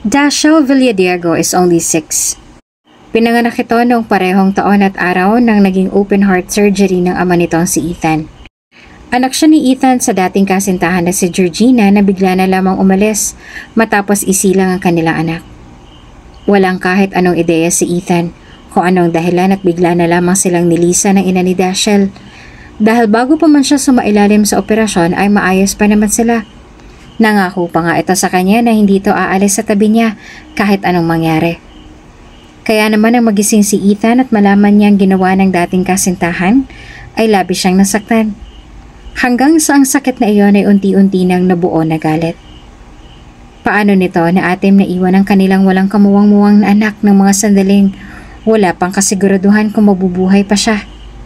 Dashiell Villadiego is only 6. Pinanganak ito noong parehong taon at araw ng naging open heart surgery ng ama nitong si Ethan. Anak siya ni Ethan sa dating kasintahan na si Georgina na bigla na lamang umalis matapos isilang ang kanilang anak. Walang kahit anong ideya si Ethan kung anong dahilan at bigla na lamang silang nilisa ng ina ni Dashiell. Dahil bago pa man siya sumailalim sa operasyon ay maayos pa naman sila. Nangako pa nga ito sa kanya na hindi ito aalis sa tabi niya kahit anong mangyari. Kaya naman ang magising si Ethan at malaman niyang ginawa ng dating kasintahan ay labis siyang nasaktan. Hanggang sa ang sakit na iyon ay unti-unti nang nabuo na galit. Paano nito na atim na iwan ang kanilang walang kamuwang-muwang na anak ng mga sandaling wala pang kasiguraduhan kung mabubuhay pa siya.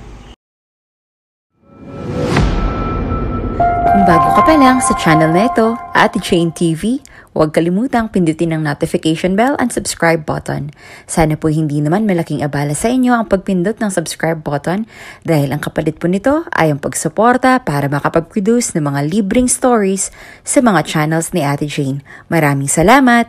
Kung bago ka pa lang sa channel na ito, Ate Jane TV, huwag kalimutang pindutin ang notification bell and subscribe button. Sana po hindi naman malaking abala sa inyo ang pagpindot ng subscribe button dahil ang kapalit po nito ay ang pagsuporta para makapag-produce ng mga libreng stories sa mga channels ni Ate Jane. Maraming salamat!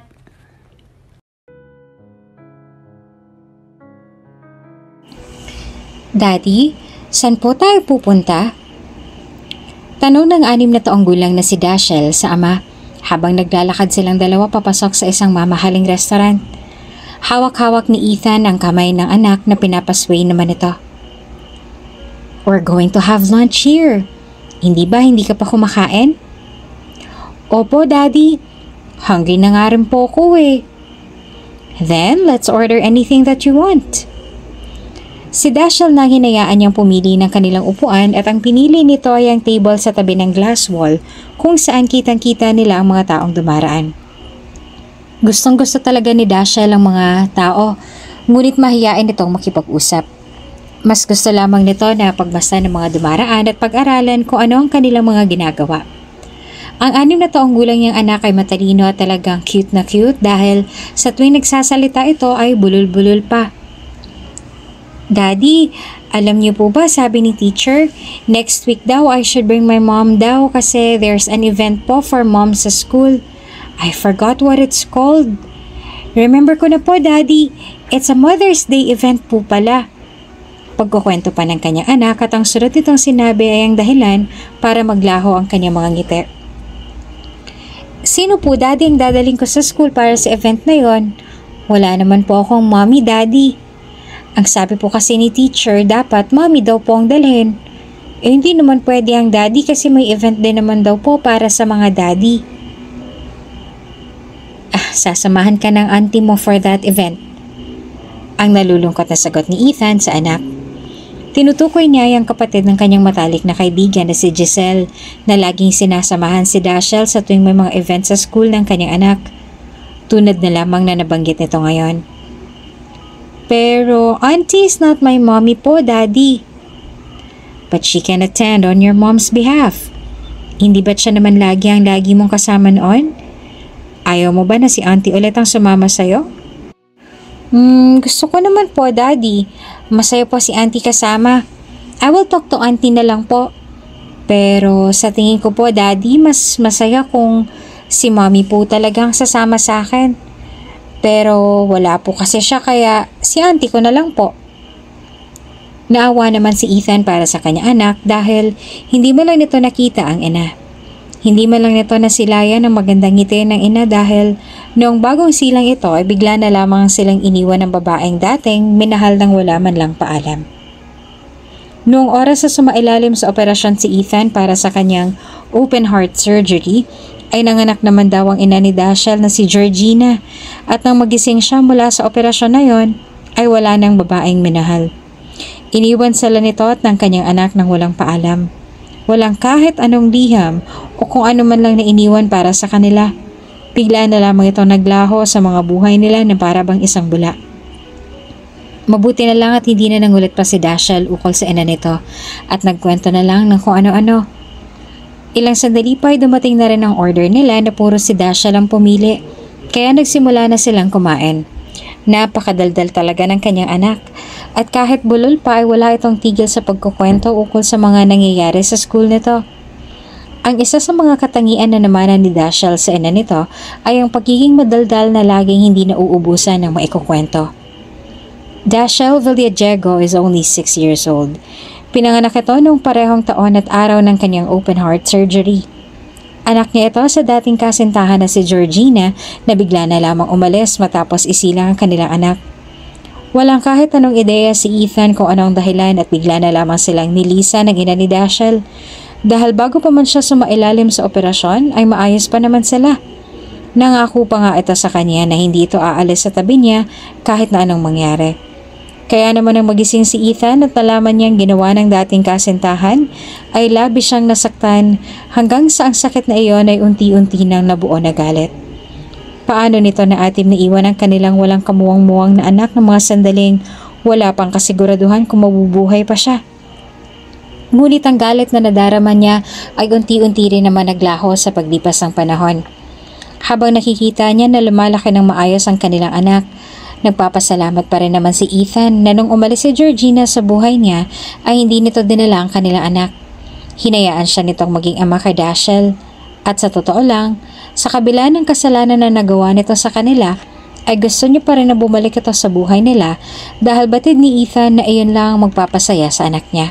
Daddy, saan po tayo pupunta? Tanong ng 6 na taong gulang na si Dashiell sa ama habang naglalakad silang dalawa papasok sa isang mamahaling restaurant. Hawak-hawak ni Ethan ang kamay ng anak na pinapasway naman ito. We're going to have lunch here. Hindi ba hindi ka pa kumakain? Opo, Daddy. Hungry na nga rin po ko eh. Then, let's order anything that you want. Si Dashiell na hinayaan niyang pumili ng kanilang upuan at ang pinili nito ay ang table sa tabi ng glass wall kung saan kitang-kita nila ang mga taong dumaraan. Gustong-gusto talaga ni Dashiell ang mga tao, ngunit mahiyain itong makipag-usap. Mas gusto lamang nito na pagbasa ng mga dumaraan at pag-aralan kung ano ang kanilang mga ginagawa. Ang 6 na taong gulang niyang anak ay matalino at talagang cute na cute dahil sa tuwing nagsasalita ito ay bulol-bulol pa. Daddy, alam niyo po ba sabi ni teacher, next week daw I should bring my mom daw kasi there's an event po for mom sa school. I forgot what it's called. Remember ko na po, Daddy. It's a Mother's Day event po pala. Pagkukwento pa ng kanyang anak at ang sunod nitong sinabi ay ang dahilan para maglaho ang kanyang mga ngiti. Sino po, Daddy, ang dadaling ko sa school para sa event na yon? Wala naman po akong mommy, Daddy. Ang sabi po kasi ni teacher, dapat mommy daw po ang dalhin. Eh hindi naman pwede ang daddy kasi may event din naman daw po para sa mga daddy. Sasamahan ka ng auntie mo for that event. Ang nalulungkot na sagot ni Ethan sa anak. Tinutukoy niya ang kapatid ng kanyang matalik na kaibigan na si Giselle na laging sinasamahan si Dashiell sa tuwing may mga event sa school ng kanyang anak. Tunad na lamang na nabanggit nito ngayon. Pero, auntie is not my mommy po, Daddy. But she can attend on your mom's behalf. Hindi ba't siya naman lagi mong kasama noon? Ayaw mo ba na si auntie ulit ang sumama sa'yo? Gusto ko naman po, Daddy. Masaya po si auntie kasama. I will talk to auntie na lang po. Pero sa tingin ko po, Daddy, mas masaya kung si mommy po talagang sasama sa akin. Pero wala po kasi siya kaya si auntie ko na lang po. Naawa naman si Ethan para sa kanya anak dahil hindi man lang nito nakita ang ina. Hindi man lang nito nasilayan ang magandang ngiti ng ina dahil noong bagong silang ito ay bigla na lamang silang iniwan ng babaeng dating minahal ng wala man lang paalam. Noong oras sa sumailalim sa operasyon si Ethan para sa kanyang open heart surgery, ay nanganak naman daw ang ina ni Dashiell na si Georgina at nang magising siya mula sa operasyon na yon ay wala nang babaeng minahal. Iniwan sila nito at ng kanyang anak nang walang paalam. Walang kahit anong liham o kung ano man lang na iniwan para sa kanila. Bigla na lamang ito naglaho sa mga buhay nila na para bang isang bula. Mabuti na lang at hindi na nangulit pa si Dashiell ukol sa ina nito at nagkwento na lang ng kung ano-ano. Ilang sandali pa ay dumating na rin ang order nila na puro si Dashiell ang pumili, kaya nagsimula na silang kumain. Napakadaldal talaga ng kanyang anak at kahit bulol pa ay wala itong tigil sa pagkukwento ukol sa mga nangyayari sa school nito. Ang isa sa mga katangian na namanan ni Dashiell sa ina nito ay ang pagiging madaldal na laging hindi nauubusan ng maikukwento. Dashiell Villadiego is only 6 years old. Pinanganak ito noong parehong taon at araw ng kanyang open heart surgery. Anak niya ito sa dating kasintahan na si Georgina na bigla na lamang umalis matapos isilang ang kanilang anak. Walang kahit anong ideya si Ethan kung anong dahilan at bigla na lamang silang nilisa ng ina ni Dashiell. Dahil bago pa man siya sumailalim sa operasyon ay maayos pa naman sila. Nangako pa nga ito sa kanya na hindi ito aalis sa tabi niya kahit na anong mangyari. Kaya naman nang magising si Ethan at nalaman niyang ginawa ng dating kasintahan ay labis siyang nasaktan hanggang sa ang sakit na iyon ay unti-unti nang nabuo na galit. Paano nito na atim na iwan ang kanilang walang kamuwang-muwang na anak ng mga sandaling wala pang kasiguraduhan kung mabubuhay pa siya? Ngunit ang galit na nadarama niya ay unti-unti rin naman naglaho sa paglipas ng panahon. Habang nakikita niya na lumalaki ng maayos ang kanilang anak, nagpapasalamat pa rin naman si Ethan na nung umalis si Georgina sa buhay niya ay hindi nito dinala ang kanilang anak. Hinayaan siya nitong maging ama kay Dashiell. At sa totoo lang, sa kabila ng kasalanan na nagawa nito sa kanila, ay gusto niya pa rin na bumalik ito sa buhay nila dahil batid ni Ethan na iyon lang ang magpapasaya sa anak niya.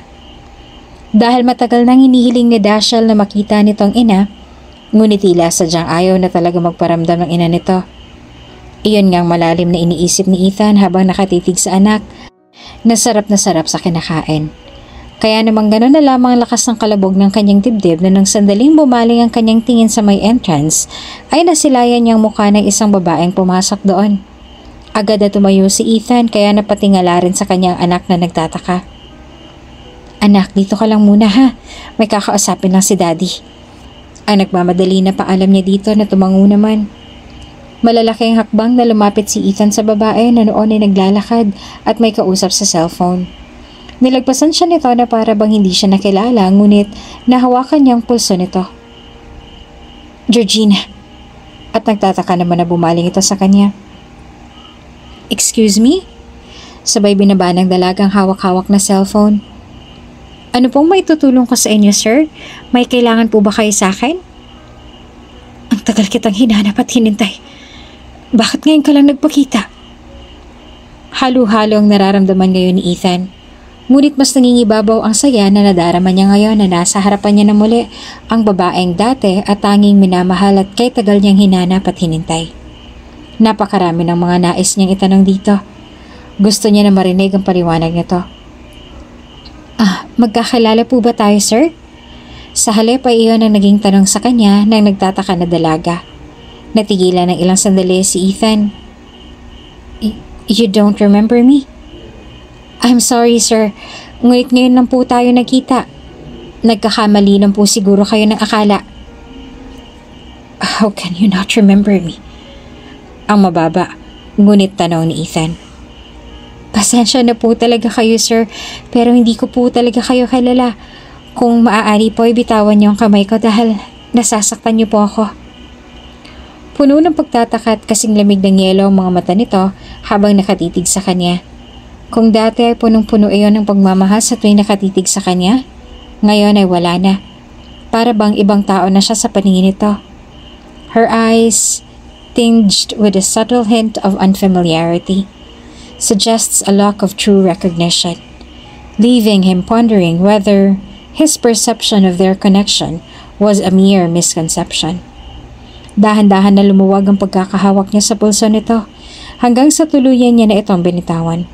Dahil matagal nang hinihiling ni Dashiell na makita nitong ina, ngunit tila sadyang ayaw na talaga magparamdam ng ina nito. Iyon ngang malalim na iniisip ni Ethan habang nakatitig sa anak na sarap sa kinakain. Kaya namang gano'n na lamang lakas ng kalabog ng kanyang dibdib na nang sandaling bumaling ang kanyang tingin sa may entrance ay nasilayan niyang mukha ng isang babaeng pumasok doon. Agad na tumayo si Ethan kaya napatingala rin sa kanyang anak na nagtataka. Anak, dito ka lang muna ha. May kakausapin lang si Daddy. Ang nagmamadali na paalam niya dito na tumango naman. Malalaking hakbang na lumapit si Ethan sa babae na noon ay naglalakad at may kausap sa cellphone. Nilagpasan siya nito na para bang hindi siya nakilala ngunit nahawakan niyang pulso nito. Georgina. At nagtataka naman na bumaling ito sa kanya. Excuse me? Sabay binaba ng dalagang hawak-hawak na cellphone. Ano pong may tutulong ko sa inyo, sir? May kailangan po ba kayo sa akin? Ang tagal kitang hinanap at hinintay. Bakit ngayon ka lang nagpakita? Halo-halo ang nararamdaman ngayon ni Ethan. Ngunit mas nangingibabaw ang saya na nadarama niya ngayon na nasa harapan niya na muli ang babaeng dati at tanging minamahal at kay tagal niyang hinanap at hinintay. Napakarami ng mga nais niyang itanong dito. Gusto niya na marinig ang paliwanag nito. Magkakilala po ba tayo, sir? Sa halip ay iyon ang naging tanong sa kanya nang nagtataka na dalaga. Natigilan ng ilang sandali si Ethan. You don't remember me? I'm sorry, sir. Ngunit ngayon lang po tayo nakita. Nagkakamali lang po siguro kayo ng akala. How can you not remember me? Ang mababa, ngunit tanong ni Ethan. Pasensya na po talaga kayo, sir, pero hindi ko po talaga kayo kilala. Kung maaari po, bitawan niyo ang kamay ko dahil nasasaktan niyo po ako. Puno ng pagtataka at kasing lamig ng yelo ang mga mata nito habang nakatitig sa kanya. Kung dati ay punong-puno iyon ng pagmamahal sa tuwing nakatitig sa kanya, ngayon ay wala na. Para bang ibang tao na siya sa paningin nito. Her eyes, tinged with a subtle hint of unfamiliarity, suggests a lack of true recognition, leaving him pondering whether his perception of their connection was a mere misconception. Dahan-dahan na lumuwag ang pagkakahawak niya sa pulso nito hanggang sa tuluyan niya na itong binitawan.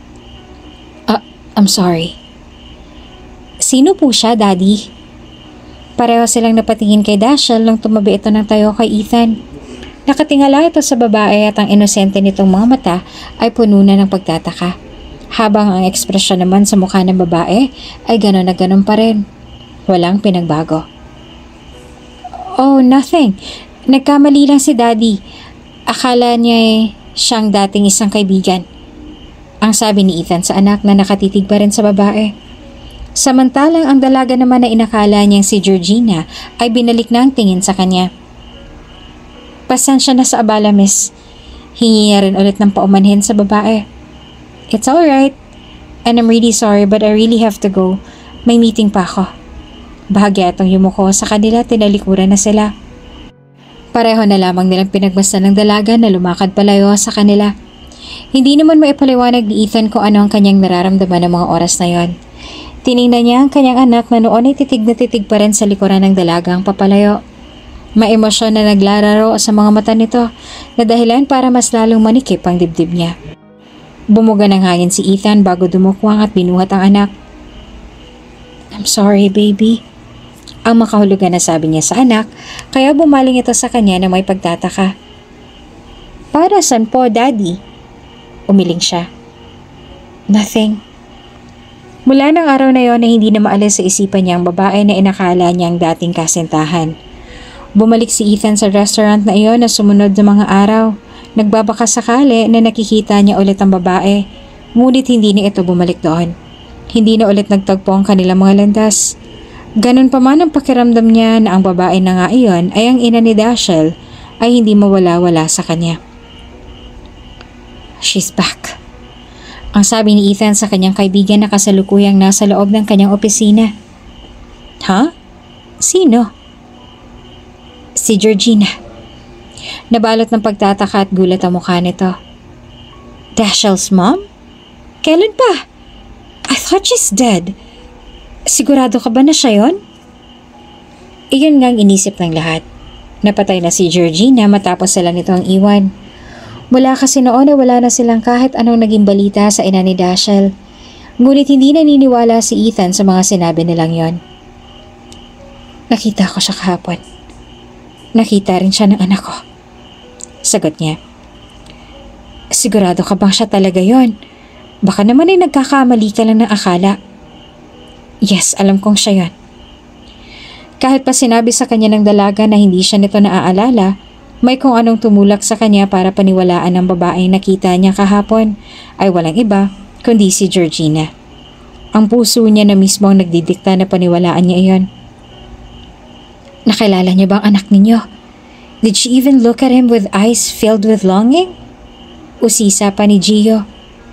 I'm sorry. Sino po siya, Daddy? Pareho silang napatingin kay Dashiell nang tumabi ito ng tayo kay Ethan. Nakatingala ito sa babae at ang inosente nitong mga mata ay puno na ng pagtataka. Habang ang ekspresyon naman sa mukha ng babae ay gano'n na gano'n pa rin. Walang pinagbago. Oh, nothing. Nagkamali lang si Daddy. Akala niya siyang dating isang kaibigan. Ang sabi ni Ethan sa anak na nakatitig pa rin sa babae. Samantalang ang dalaga naman na inakala niyang si Georgina ay binalik na ang tingin sa kanya. Pasensya na sa abala, miss. Hingi niya rin ulit ng paumanhin sa babae. It's alright. And I'm really sorry but I really have to go. May meeting pa ako. Bahagya itong yumuko sa kanila, tinalikuran na sila. Pareho na lamang nilang pinagmasdan ng dalaga na lumakad palayo sa kanila. Hindi naman maipaliwanag ni Ethan kung ano ang kanyang nararamdaman ng mga oras na yon. Tiningnan niya ang kanyang anak na noon ay titig na titig pa rin sa likuran ng dalagang papalayo. May emosyon na naglararo sa mga mata nito na dahilan para mas lalong manikip ang dibdib niya. Bumuga ng hangin si Ethan bago dumukwang at binuhat ang anak. "I'm sorry, baby," ang makahulugan na sabi niya sa anak, kaya bumaling ito sa kanya na may pagtataka. "Para saan po, Daddy?" Umiling siya. "Nothing." Mula ng araw na yon ay hindi na maalis sa isipan niya ang babae na inakala niyang dating kasintahan. Bumalik si Ethan sa restaurant na iyon na sumunod na mga araw. Nagbabaka sakali na nakikita niya ulit ang babae, ngunit hindi na ito bumalik doon. Hindi na ulit nagtagpo ang kanilang mga landas. Ganun pa man ang pakiramdam niya na ang babae na nga iyon ay ang ina ni Dashiell ay hindi mawala-wala sa kanya. "She's back," ang sabi ni Ethan sa kanyang kaibigan na kasalukuyang nasa loob ng kanyang opisina. "Ha? Sino?" "Si Georgina." Nabalot ng pagtataka at gulat ang mukha nito. "Dashiell's mom? Kailan pa? I thought she's dead. Sigurado ka ba na siya yon?" Iyon nga ang inisip ng lahat. Napatay na si Georgina matapos sila nito ang iwan. Mula kasi noon ay wala na silang kahit anong naging balita sa ina ni Dashiell. Ngunit hindi naniniwala si Ethan sa mga sinabi nilang yon. "Nakita ko siya kahapon. Nakita rin siya ng anak ko," sagot niya. "Sigurado ka bang siya talaga yon? Baka naman ay nagkakamali ka lang ng akala." "Yes, alam kong siya yon." Kahit pa sinabi sa kanya ng dalaga na hindi siya nito naaalala, may kung anong tumulak sa kanya para paniwalaan ng babaeng nakita niya kahapon ay walang iba kundi si Georgina. Ang puso niya na mismo ang nagdidikta na paniwalaan niya iyon. "Nakilala niyo ba ang anak ninyo? Did she even look at him with eyes filled with longing?" Usisa pa ni Gio.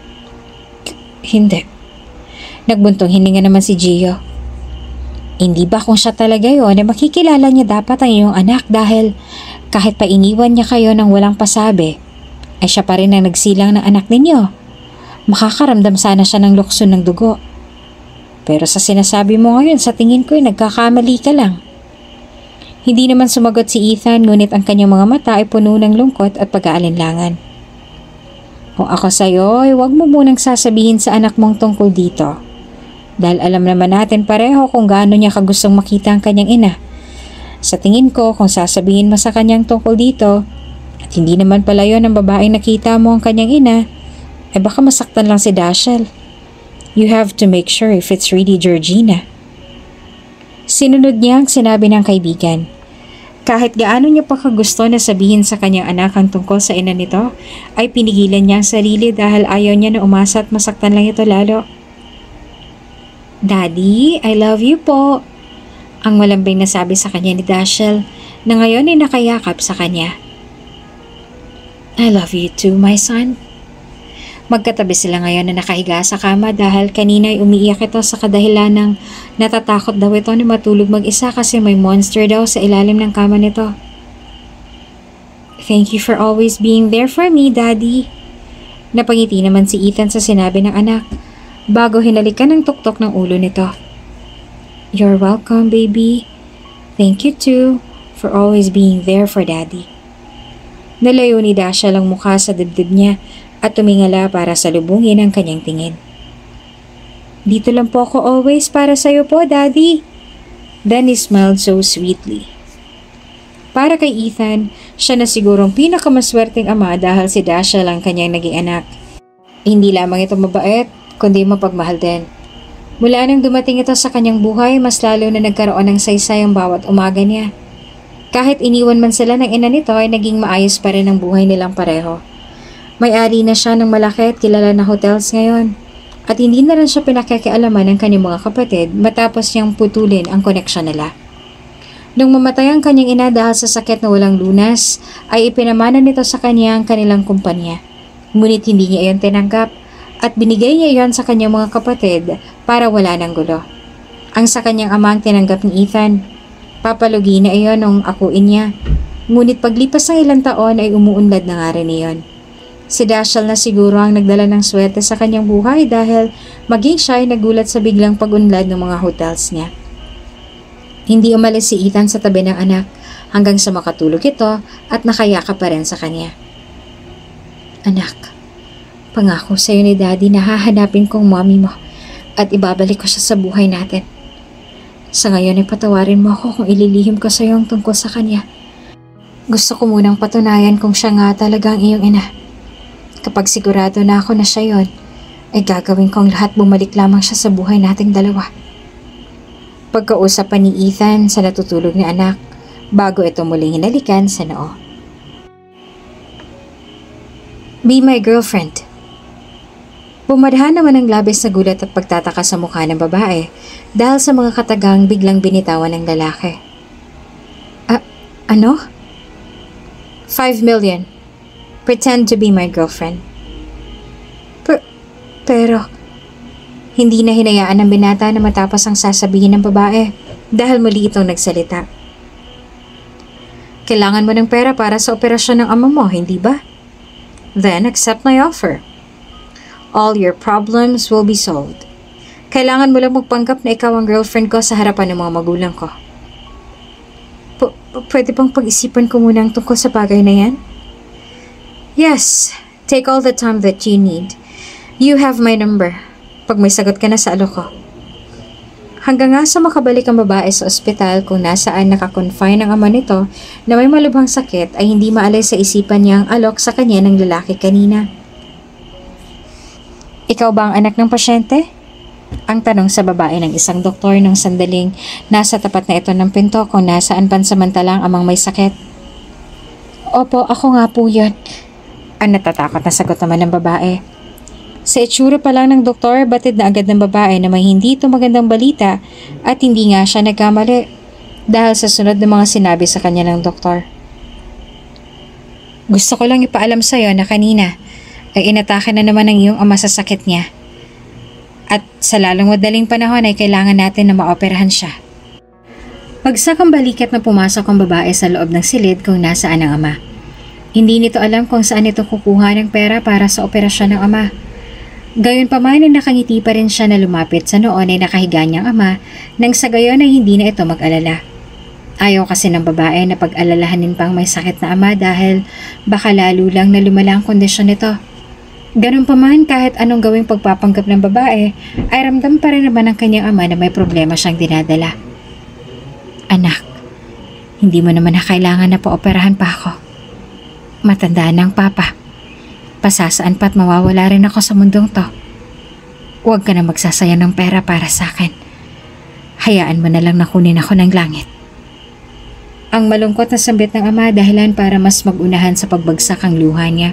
"Hindi." Nagbuntong hininga naman si Gio. "Hindi ba kung siya talaga yon ay makikilala niya dapat ang iyong anak dahil kahit pa iniwan niya kayo ng walang pasabi, ay siya pa rin ang nagsilang ng anak ninyo. Makakaramdam sana siya ng lukso ng dugo. Pero sa sinasabi mo ngayon, sa tingin ko ay nagkakamali ka lang." Hindi naman sumagot si Ethan, ngunit ang kanyang mga mata ay puno ng lungkot at pag-aalinlangan. "Kung ako sa'yo, ay huwag mo munang sasabihin sa anak mong tungkol dito. Dahil alam naman natin pareho kung gaano niya kagustong makita ang kanyang ina. Sa tingin ko, kung sasabihin mo sa kanyang tungkol dito, at hindi naman pala yun ang babaeng nakita mo ang kanyang ina, ay baka masaktan lang si Dashiell. You have to make sure if it's really Georgina." Sinunod niya ang sinabi ng kaibigan. Kahit gaano niya pa kagusto na sabihin sa kanyang anak ang tungkol sa ina nito, ay pinigilan niya ang sarili dahil ayaw niya na umasa at masaktan lang ito lalo. "Daddy, I love you po," ang malambing na sabi sa kanya ni Dashiell na ngayon ay nakayakap sa kanya. "I love you too, my son." Magkatabi sila ngayon na nakahiga sa kama dahil kanina ay umiiyak ito sa kadahilan ng natatakot daw ito na matulog mag-isa kasi may monster daw sa ilalim ng kama nito. "Thank you for always being there for me, Daddy." Napangiti naman si Ethan sa sinabi ng anak bago hinalikan ng tuktok ng ulo nito. "You're welcome, baby. Thank you too for always being there for Daddy." Nalayo ni Dashiell ang mukha sa dibdib niya at tumingala para salubungin ang kanyang tingin. "Dito lang po ako always para sa'yo po, Daddy." Then he smiled so sweetly. Para kay Ethan, siya na sigurong pinakamaswerteng ama dahil si Dashiell ang kanyang naging anak. Hindi lamang ito mabait, kundi mapagmahal din. Mula nang dumating ito sa kanyang buhay, mas lalo na nagkaroon ng saysay ang bawat umaga niya. Kahit iniwan man sila ng ina nito ay naging maayos pa rin ang buhay nilang pareho. May-ari na siya ng malaki at kilala na hotels ngayon. At hindi na rin siya pinakikialaman ng kanyang mga kapatid matapos niyang putulin ang koneksyon nila. Nung mamatay ang kanyang ina dahil sa sakit na walang lunas, ay ipinamana nito sa kanya ang kanilang kumpanya. Ngunit hindi niya iyon tinanggap at binigay niya iyon sa kanyang mga kapatid para wala ng gulo. Ang sa kanyang amang tinanggap ni Ethan. Papalugi na iyon nung akuin niya. Ngunit paglipas ng ilang taon ay umuunlad na nga rin iyon. Si Dashiell na siguro ang nagdala ng swerte sa kanyang buhay dahil maging siya ay nagulat sa biglang pag-unlad ng mga hotels niya. Hindi umalis si Ethan sa tabi ng anak hanggang sa makatulog ito at nakayakap pa rin sa kanya. Anak, pangako sa iyo ni Daddy na hahanapin kong mommy mo at ibabalik ko siya sa buhay natin. Sa ngayon ay patawarin mo ako kung ililihim ko sa iyo ang tungkol sa kanya. Gusto ko munang patunayan kung siya nga talaga ang iyong ina. Kapag sigurado na ako na siya yon, ay gagawin kong lahat bumalik lamang siya sa buhay nating dalawa. Pagkausap pa ni Ethan sa natutulog na anak bago ito muling hinalikan sa noo. Be my girlfriend. Bumadhan naman ang labis na gulat at pagtataka sa mukha ng babae dahil sa mga katagang biglang binitawan ng lalaki. Ano? 5 million. Pretend to be my girlfriend. Pero, hindi na hinayaan ng binata na matapos ang sasabihin ng babae dahil muli itong nagsalita. Kailangan mo ng pera para sa operasyon ng ama mo, hindi ba? Then accept my offer. All your problems will be solved. Kailangan mo lang magpanggap na ikaw ang girlfriend ko sa harapan ng mga magulang ko. Pwede bang pag-isipan ko muna ang tungkol sa bagay na yan? Yes, take all the time that you need. You have my number. Pag may sagot ka na sa alok ko. Hanggang nga sa makabalik ang babae sa ospital kung nasaan nakakonfine ang ama nito na may malubhang sakit ay hindi maalay sa isipan niya ang alok sa kanya ng lalaki kanina. Ikaw ba ang anak ng pasyente? Ang tanong sa babae ng isang doktor nung sandaling nasa tapat na ito ng pinto kung nasaan pansamantalang amang may sakit. Opo, ako nga po yun. Ang natatakot na sagot naman ng babae. Sa itsura pa lang ng doktor, batid na agad ng babae na may hindi ito magandang balita at hindi nga siya nagkamali dahil sa sunod ng mga sinabi sa kanya ng doktor. Gusto ko lang ipaalam sa iyo na kanina ay inatake na naman ang iyong ama sa sakit niya. At sa lalong madaling panahon ay kailangan natin na maoperahan siya. Pagsak ang balikat na pumasok ang babae sa loob ng silid kung nasaan ang ama. Hindi nito alam kung saan ito kukuha ng pera para sa operasyon ng ama. Gayunpaman ay nakangiti pa rin siya na lumapit sa noon ay nakahiga niyang ama nang sa gayon ay hindi na ito mag-alala. Ayaw kasi ng babae na pag-alalahanin pang may sakit na ama dahil baka lalo lang na lumala ang kondisyon nito. Ganun pa man kahit anong gawing pagpapanggap ng babae ay ramdam pa rin naman ng kanyang ama na may problema siyang dinadala. Anak, hindi mo naman na kailangan na paoperahan pa ako. Matanda na ang papa. Pasasaan pa't mawawala rin ako sa mundong to. Huwag ka na magsasayang ng pera para sa akin. Hayaan mo na lang na kunin ako ng langit. Ang malungkot na sambit ng ama dahilan para mas magunahan sa pagbagsak ang luha niya.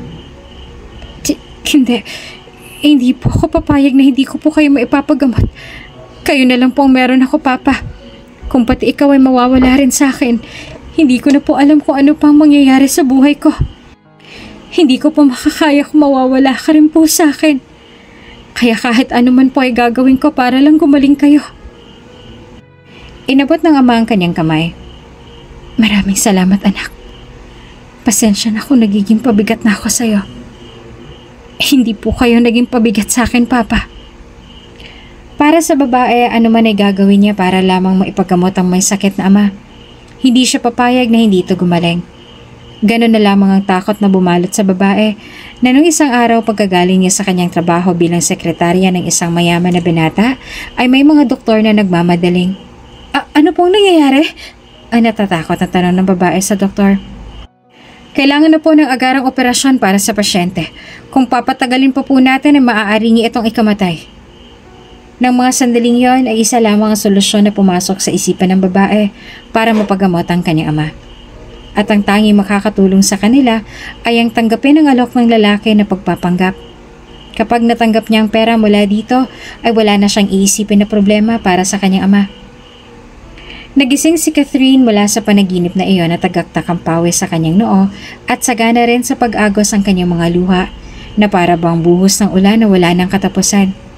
Hindi po ako papayag na hindi ko po kayo maipapagamot. Kayo na lang po ang meron ako, Papa. Kung pati ikaw ay mawawala rin sa akin, hindi ko na po alam kung ano pang mangyayari sa buhay ko. Hindi ko po makakaya kung mawawala ka rin po sa akin. Kaya kahit ano man po ay gagawin ko para lang gumaling kayo. Inabot ng ama ang kanyang kamay. Maraming salamat, anak. Pasensya na kung nagiging pabigat na ako sa'yo. Hindi po kayo naging pabigat sa akin, Papa. Para sa babae, ano man ay gagawin niya para lamang maipagamot ang may sakit na ama. Hindi siya papayag na hindi ito gumaling. Ganon na lamang ang takot na bumalot sa babae na nung isang araw pagkagaling niya sa kanyang trabaho bilang sekretarya ng isang mayaman na binata ay may mga doktor na nagmamadaling. Ano pong nangyayari? Ay natatakot na tanong ng babae sa doktor. Kailangan na po ng agarang operasyon para sa pasyente. Kung papatagalin pa po natin ay maaari niya itong ikamatay. Nang mga sandaling yon ay isa lamang ang solusyon na pumasok sa isipan ng babae para mapagamot ang kanyang ama. At ang tanging makakatulong sa kanila ay ang tanggapin ang alok ng lalaki na pagpapanggap. Kapag natanggap niya ang pera mula dito ay wala na siyang iisipin na problema para sa kanyang ama. Nagising si Catherine mula sa panaginip na iyon at tagaktak ang pawis sa kanyang noo at sagana rin sa pag-agos ang kanyang mga luha na para bang buhos ng ulan na wala ng katapusan.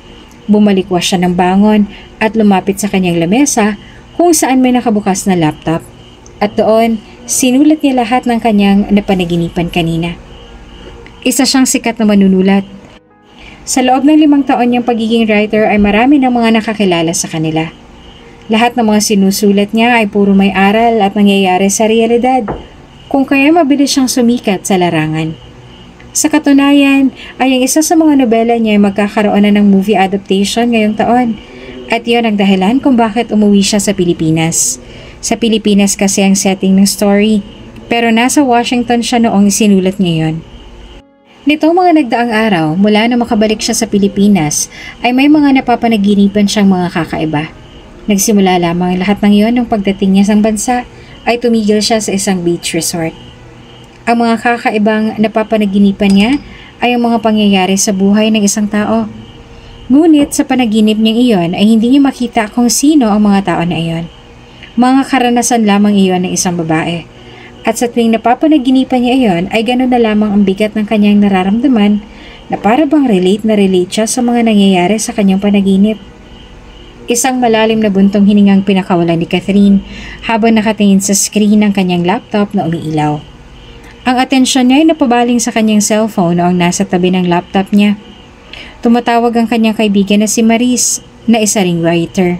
Bumalikwas siya ng bangon at lumapit sa kanyang lamesa kung saan may nakabukas na laptop. At doon, sinulat niya lahat ng kanyang napanaginipan kanina. Isa siyang sikat na manunulat. Sa loob ng 5 taon niyang pagiging writer ay marami ng mga nakakilala sa kanila. Lahat ng mga sinusulat niya ay puro may aral at nangyayari sa realidad, kung kaya mabilis siyang sumikat sa larangan. Sa katunayan ay ang isa sa mga nobela niya ay magkakaroon na ng movie adaptation ngayong taon at iyon ang dahilan kung bakit umuwi siya sa Pilipinas. Sa Pilipinas kasi ang setting ng story, pero nasa Washington siya noong isinulat niya yun. Nitong mga nagdaang araw, mula na makabalik siya sa Pilipinas, ay may mga napapanaginipan siyang mga kakaiba. Nagsimula lamang lahat ng iyon nung pagdating niya sa bansa, ay tumigil siya sa isang beach resort. Ang mga kakaibang napapanaginipan niya ay ang mga pangyayari sa buhay ng isang tao. Ngunit sa panaginip niyang iyon ay hindi niya makita kung sino ang mga tao na iyon. Mga karanasan lamang iyon ng isang babae. At sa tuwing napapanaginipan niya iyon ay gano'n na lamang ang bigat ng kanyang nararamdaman na para bang relate siya sa mga nangyayari sa kanyang panaginip. Isang malalim na buntong hiningang pinakawalan ni Catherine habang nakatingin sa screen ng kanyang laptop na umiilaw. Ang atensyon niya ay napabaling sa kanyang cellphone noong nasa tabi ng laptop niya. Tumatawag ang kanyang kaibigan na si Maris na isa ring writer.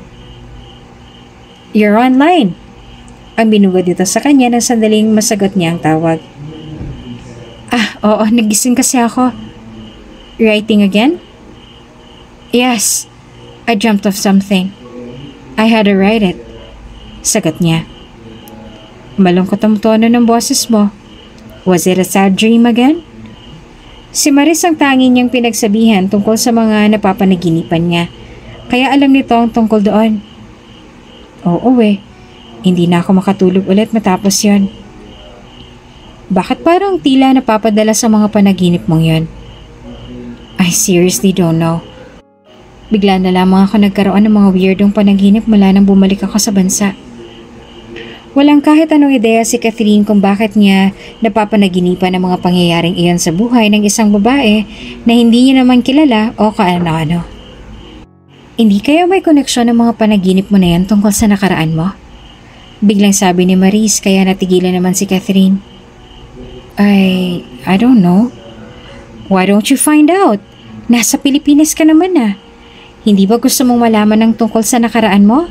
"You're online." Ang binugod dito sa kanya nang sandaling masagot niya ang tawag. Oo, nagising kasi ako." "Writing again?" "Yes, I dreamt of something. I had to write it." Sagot niya. Malungkot ang tono ng boses mo. "Was it a sad dream again?" Si Maris ang tanging niyang pinagsabihan tungkol sa mga napapanaginipan niya, kaya alam nito ang tungkol doon. "Oo hindi na ako makatulog ulit matapos yon." "Bakit parang tila napapadala sa mga panaginip mong yon?" "I seriously don't know. Bigla na lamang ako nagkaroon ng mga weirdong panaginip mula nang bumalik ako sa bansa." Walang kahit anong ideya si Catherine kung bakit niya napapanaginipan ang mga pangyayaring iyon sa buhay ng isang babae na hindi niya naman kilala o kaano-ano. "Hindi kaya may koneksyon ng mga panaginip mo na yan tungkol sa nakaraan mo?" Biglang sabi ni Maris, kaya natigilan naman si Catherine. I don't know. "Why don't you find out? Nasa Pilipinas ka naman na. Hindi ba gusto mong malaman ng tungkol sa nakaraan mo?"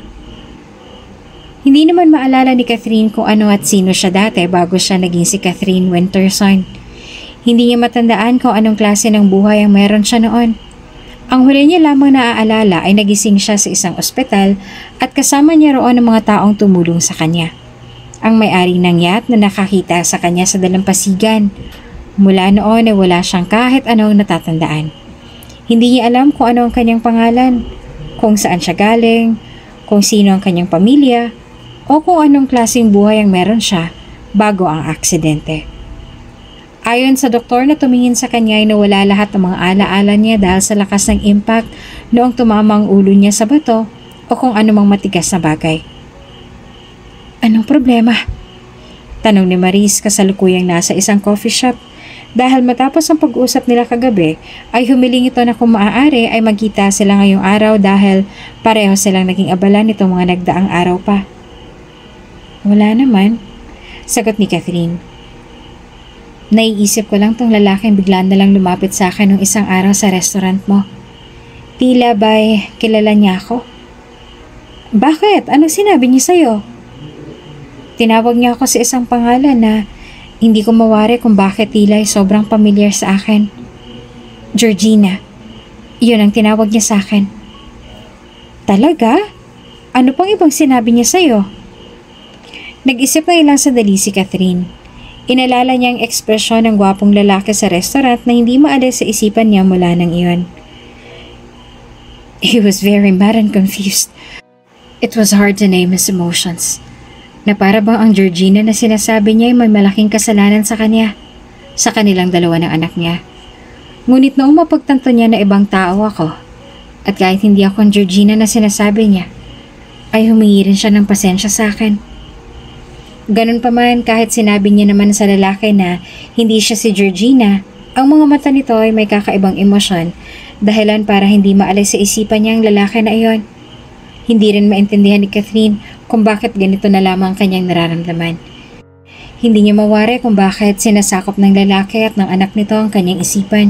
Hindi naman maalala ni Catherine kung ano at sino siya dati bago siya naging si Catherine Winterson. Hindi niya matandaan kung anong klase ng buhay ang meron siya noon. Ang huli niya lamang naaalala ay nagising siya sa isang ospital at kasama niya roon ang mga taong tumulong sa kanya. Ang may-ari ng yacht na nakakita sa kanya sa dalampasigan. Mula noon ay wala siyang kahit anong natatandaan. Hindi niya alam kung ano ang kanyang pangalan, kung saan siya galing, kung sino ang kanyang pamilya, o kung anong klaseng buhay ang meron siya bago ang aksidente. Ayon sa doktor na tumingin sa kanya ay nawala lahat ng mga alaala niya dahil sa lakas ng impact noong tumama ang ulo niya sa bato o kung anumang matigas na bagay. "Anong problema?" Tanong ni Maris kasalukuyang nasa isang coffee shop dahil matapos ang pag-uusap nila kagabi ay humiling ito na kung maaari ay magkita sila ngayong araw dahil pareho silang naging abala nitong mga nagdaang araw pa. "Wala naman," sagot ni Catherine. "Naiisip ko lang tong lalaking bigla na lang lumapit sa akin nung isang araw sa restaurant mo. Tila ba'y kilala niya ako?" "Bakit? Anong sinabi niya sa'yo?" "Tinawag niya ako sa isang pangalan na hindi ko mawari kung bakit tila ay sobrang pamilyar sa akin. Georgina. Iyon ang tinawag niya sa akin." "Talaga? Ano pang ibang sinabi niya sa'yo?" Nag-isip na ilang sandali si Catherine. Inalala niya ang ekspresyon ng gwapong lalaki sa restaurant na hindi maalis sa isipan niya mula nang iyon. He was very mad and confused. It was hard to name his emotions. Na para bang ang Georgina na sinasabi niya ay may malaking kasalanan sa kanya, sa kanilang dalawa ng anak niya. Ngunit noong mapagtanto niya na ibang tao ako, at kahit hindi ako ang Georgina na sinasabi niya, ay humingi rin siya ng pasensya sa akin. Ganun pa man kahit sinabi niya naman sa lalaki na hindi siya si Georgina, Ang mga mata nito ay may kakaibang emosyon, dahilan para hindi maalis sa isipan niya ang lalaki na iyon. Hindi rin maintindihan ni Catherine kung bakit ganito na lamang kanyang nararamdaman. Hindi niya mawari kung bakit sinasakop ng lalaki at ng anak nito ang kanyang isipan.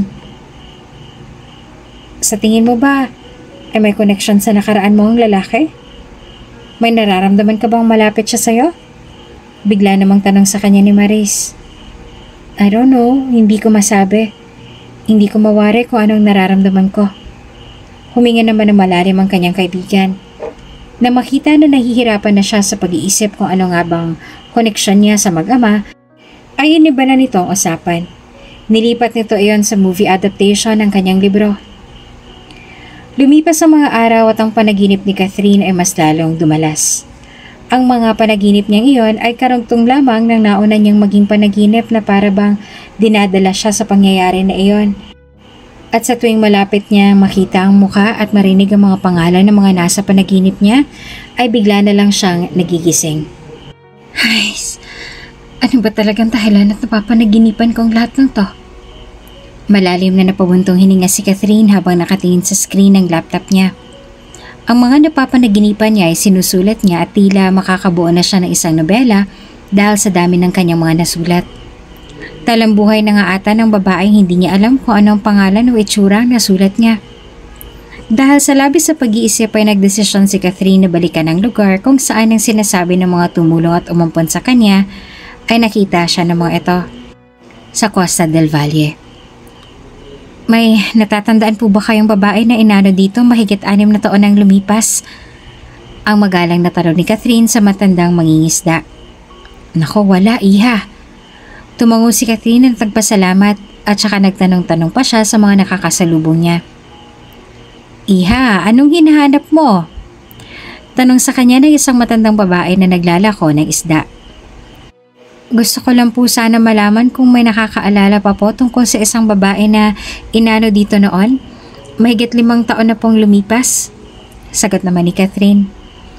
Sa tingin mo ba, ay may connection sa nakaraan mo ang lalaki? May nararamdaman ka bang malapit siya sa'yo? Bigla namang tanong sa kanya ni Maris. I don't know, hindi ko masabi. Hindi ko mawari kung anong nararamdaman ko. Huminga naman ng malalim ang kanyang kaibigan. Na makita na nahihirapan na siya sa pag-iisip kung ano nga bang koneksyon niya sa mag-ama, ay iniba na nito ang usapan. Nilipat nito iyon sa movie adaptation ng kanyang libro. Lumipas ang mga araw at ang panaginip ni Catherine ay mas lalong dumalas. Ang mga panaginip niyang iyon ay karugtong lamang ng nauna niyang maging panaginip na para bang dinadala siya sa pangyayari na iyon. At sa tuwing malapit niya makita ang muka at marinig ang mga pangalan ng mga nasa panaginip niya, ay bigla na lang siyang nagigising. Ay, ano ba talagang dahilan at napapanaginipan ko ang lahat ng to? Malalim na napabuntong hininga si Catherine habang nakatingin sa screen ng laptop niya. Ang mga napapanaginipan niya ay sinusulat niya at tila makakabuo na siya ng isang nobela dahil sa dami ng kanyang mga nasulat. Talambuhay na nga ata ng babaeng hindi niya alam kung anong pangalan o itsura ang nasulat niya. Dahil sa labis sa pag-iisip ay nagdesisyon si Catherine na balikan ang lugar kung saan ang sinasabi ng mga tumulong at umampon sa kanya ay nakita siya ng mga ito sa Costa del Valle. May natatandaan po ba kayong babae na inano dito mahigit 6 na taon nang lumipas? Ang magalang na tanong ni Catherine sa matandang mangingisda. Nako, wala iha. Tumango si Catherine at nagpasalamat at saka nagtanong-tanong pa siya sa mga nakakasalubong niya. Iha, anong hinahanap mo? Tanong sa kanya ng isang matandang babae na naglalako ng isda. Gusto ko lang po sana malaman kung may nakakaalala pa po tungkol sa isang babae na inano dito noon. Mahigit 5 taon na pong lumipas. Sagot naman ni Catherine.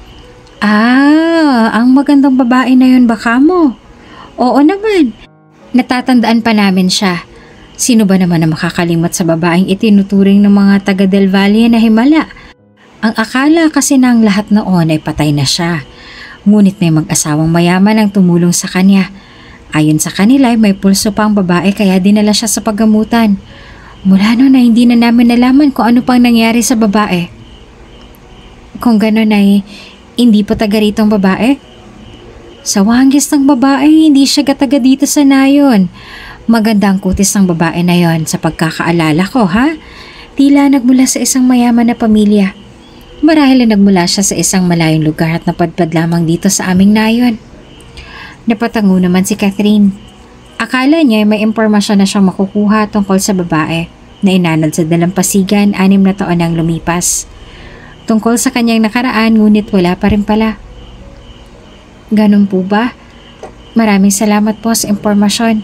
Ang magandang babae na yun baka mo? Oo naman. Natatandaan pa namin siya. Sino ba naman na makakalimot sa babaeng itinuturing ng mga taga Del Valle na himala? Ang akala kasi ng lahat noon ay patay na siya. Ngunit may mag-asawang mayaman ang tumulong sa kanya. Ayon sa kanila ay may pulso pa ang babae kaya dinala siya sa paggamutan. Mula noon ay hindi na namin nalaman kung ano pang nangyari sa babae. Kung gano'n ay hindi pa taga rito ang babae? Sa wangis ng babae, hindi siya taga dito sa nayon. Maganda ang kutis ng babae na yon sa pagkakaalala ko, ha? Tila nagmula sa isang mayaman na pamilya. Marahil na nagmula siya sa isang malayong lugar at napadpad lamang dito sa aming nayon. Napatango naman si Catherine. Akala niya may impormasyon na siyang makukuha tungkol sa babae na inanod sa dalampasigan 6 na taon nang lumipas. Tungkol sa kanyang nakaraan ngunit wala pa rin pala. Ganun po ba? Maraming salamat po sa impormasyon.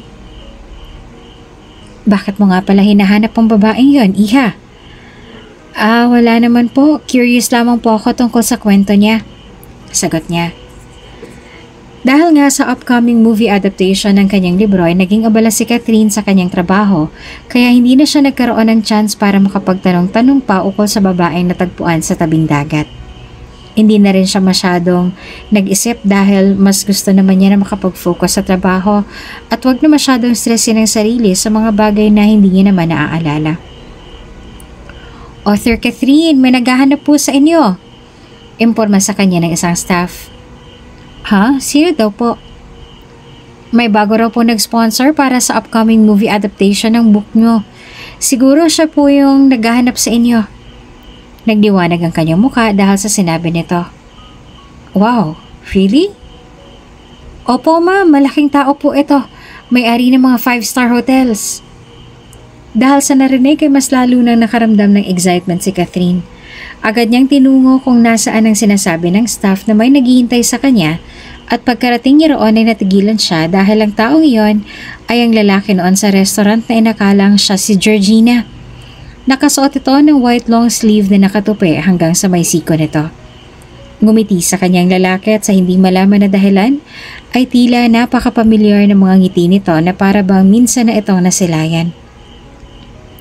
Bakit mo nga pala hinahanap ang babaeng yon, iha? Wala naman po. Curious lamang po ako tungkol sa kwento niya. Sagot niya. Dahil nga sa upcoming movie adaptation ng kanyang libro ay naging abala si Catherine sa kanyang trabaho kaya hindi na siya nagkaroon ng chance para makapagtanong-tanong pa ukol sa babaeng natagpuan sa tabing dagat. Hindi na rin siya masyadong nag-isip dahil mas gusto naman niya na makapag-focus sa trabaho at wag na masyadong stressin ang sarili sa mga bagay na hindi niya naman naaalala. Author Catherine, may naghahanap po sa inyo. Imporma sa kanya ng isang staff. Ha? Sino daw po? May bago raw po nag-sponsor para sa upcoming movie adaptation ng book nyo. Siguro siya po yung naghahanap sa inyo. Nagdiwanag ang kanyang mukha dahil sa sinabi nito. Wow, really? Opo ma'am, malaking tao po ito. May-ari ng mga 5-star hotels. Dahil sa narinig ay mas lalo nang nakaramdam ng excitement si Catherine. Agad niyang tinungo kung nasaan ang sinasabi ng staff na may naghihintay sa kanya at pagkarating niya roon ay natigilan siya dahil ang taong iyon ay ang lalaki noon sa restaurant na inakalang siya si Georgina. Nakasuot ito ng white long sleeve na nakatupi hanggang sa may siko nito. Ngumiti sa kanyang lalaki at sa hindi malaman na dahilan ay tila napakapamilyar ng mga ngiti nito na para bang minsan na itong nasilayan.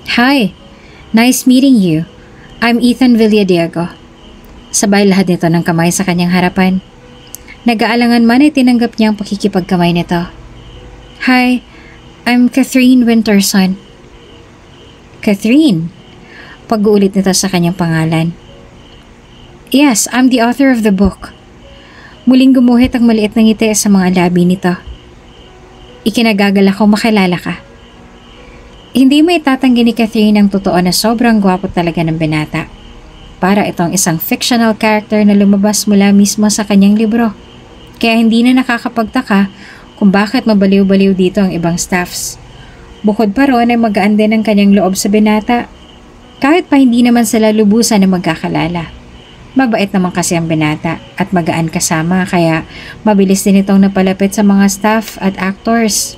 Hi, nice meeting you. I'm Ethan Villadiego. Sabay lahat nito ng kamay sa kanyang harapan. Nag-aalangan man ay tinanggap niya ang pakikipagkamay nito. Hi, I'm Catherine Winterson. Catherine? Pag-uulit nito sa kanyang pangalan. Yes, I'm the author of the book. Muling gumuhit ang maliit na ngiti sa mga labi nito. Ikinagagal ako makilala ka. Hindi mo itatanggi ni Catherine ang totoo na sobrang gwapo talaga ng binata. Para itong isang fictional character na lumabas mula mismo sa kanyang libro. Kaya hindi na nakakapagtaka kung bakit mabaliw-baliw dito ang ibang staffs. Bukod pa roon ay magaan din ang kanyang loob sa binata. Kahit pa hindi naman sila lubusan na magkakalala. Mabait naman kasi ang binata at magaan kasama kaya mabilis din itong napalapit sa mga staff at actors.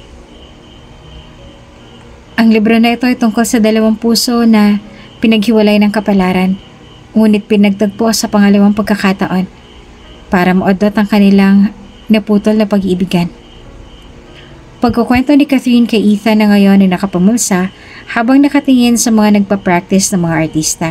Ang libro na ito ay tungkol sa dalawang puso na pinaghiwalay ng kapalaran, ngunit pinagtagpo sa pangalawang pagkakataon para maudlot ang kanilang naputol na pag-iibigan. Pagkukwento ni Catherine kay Ethan na ngayon ay nakapamulsa habang nakatingin sa mga nagpa-practice ng mga artista.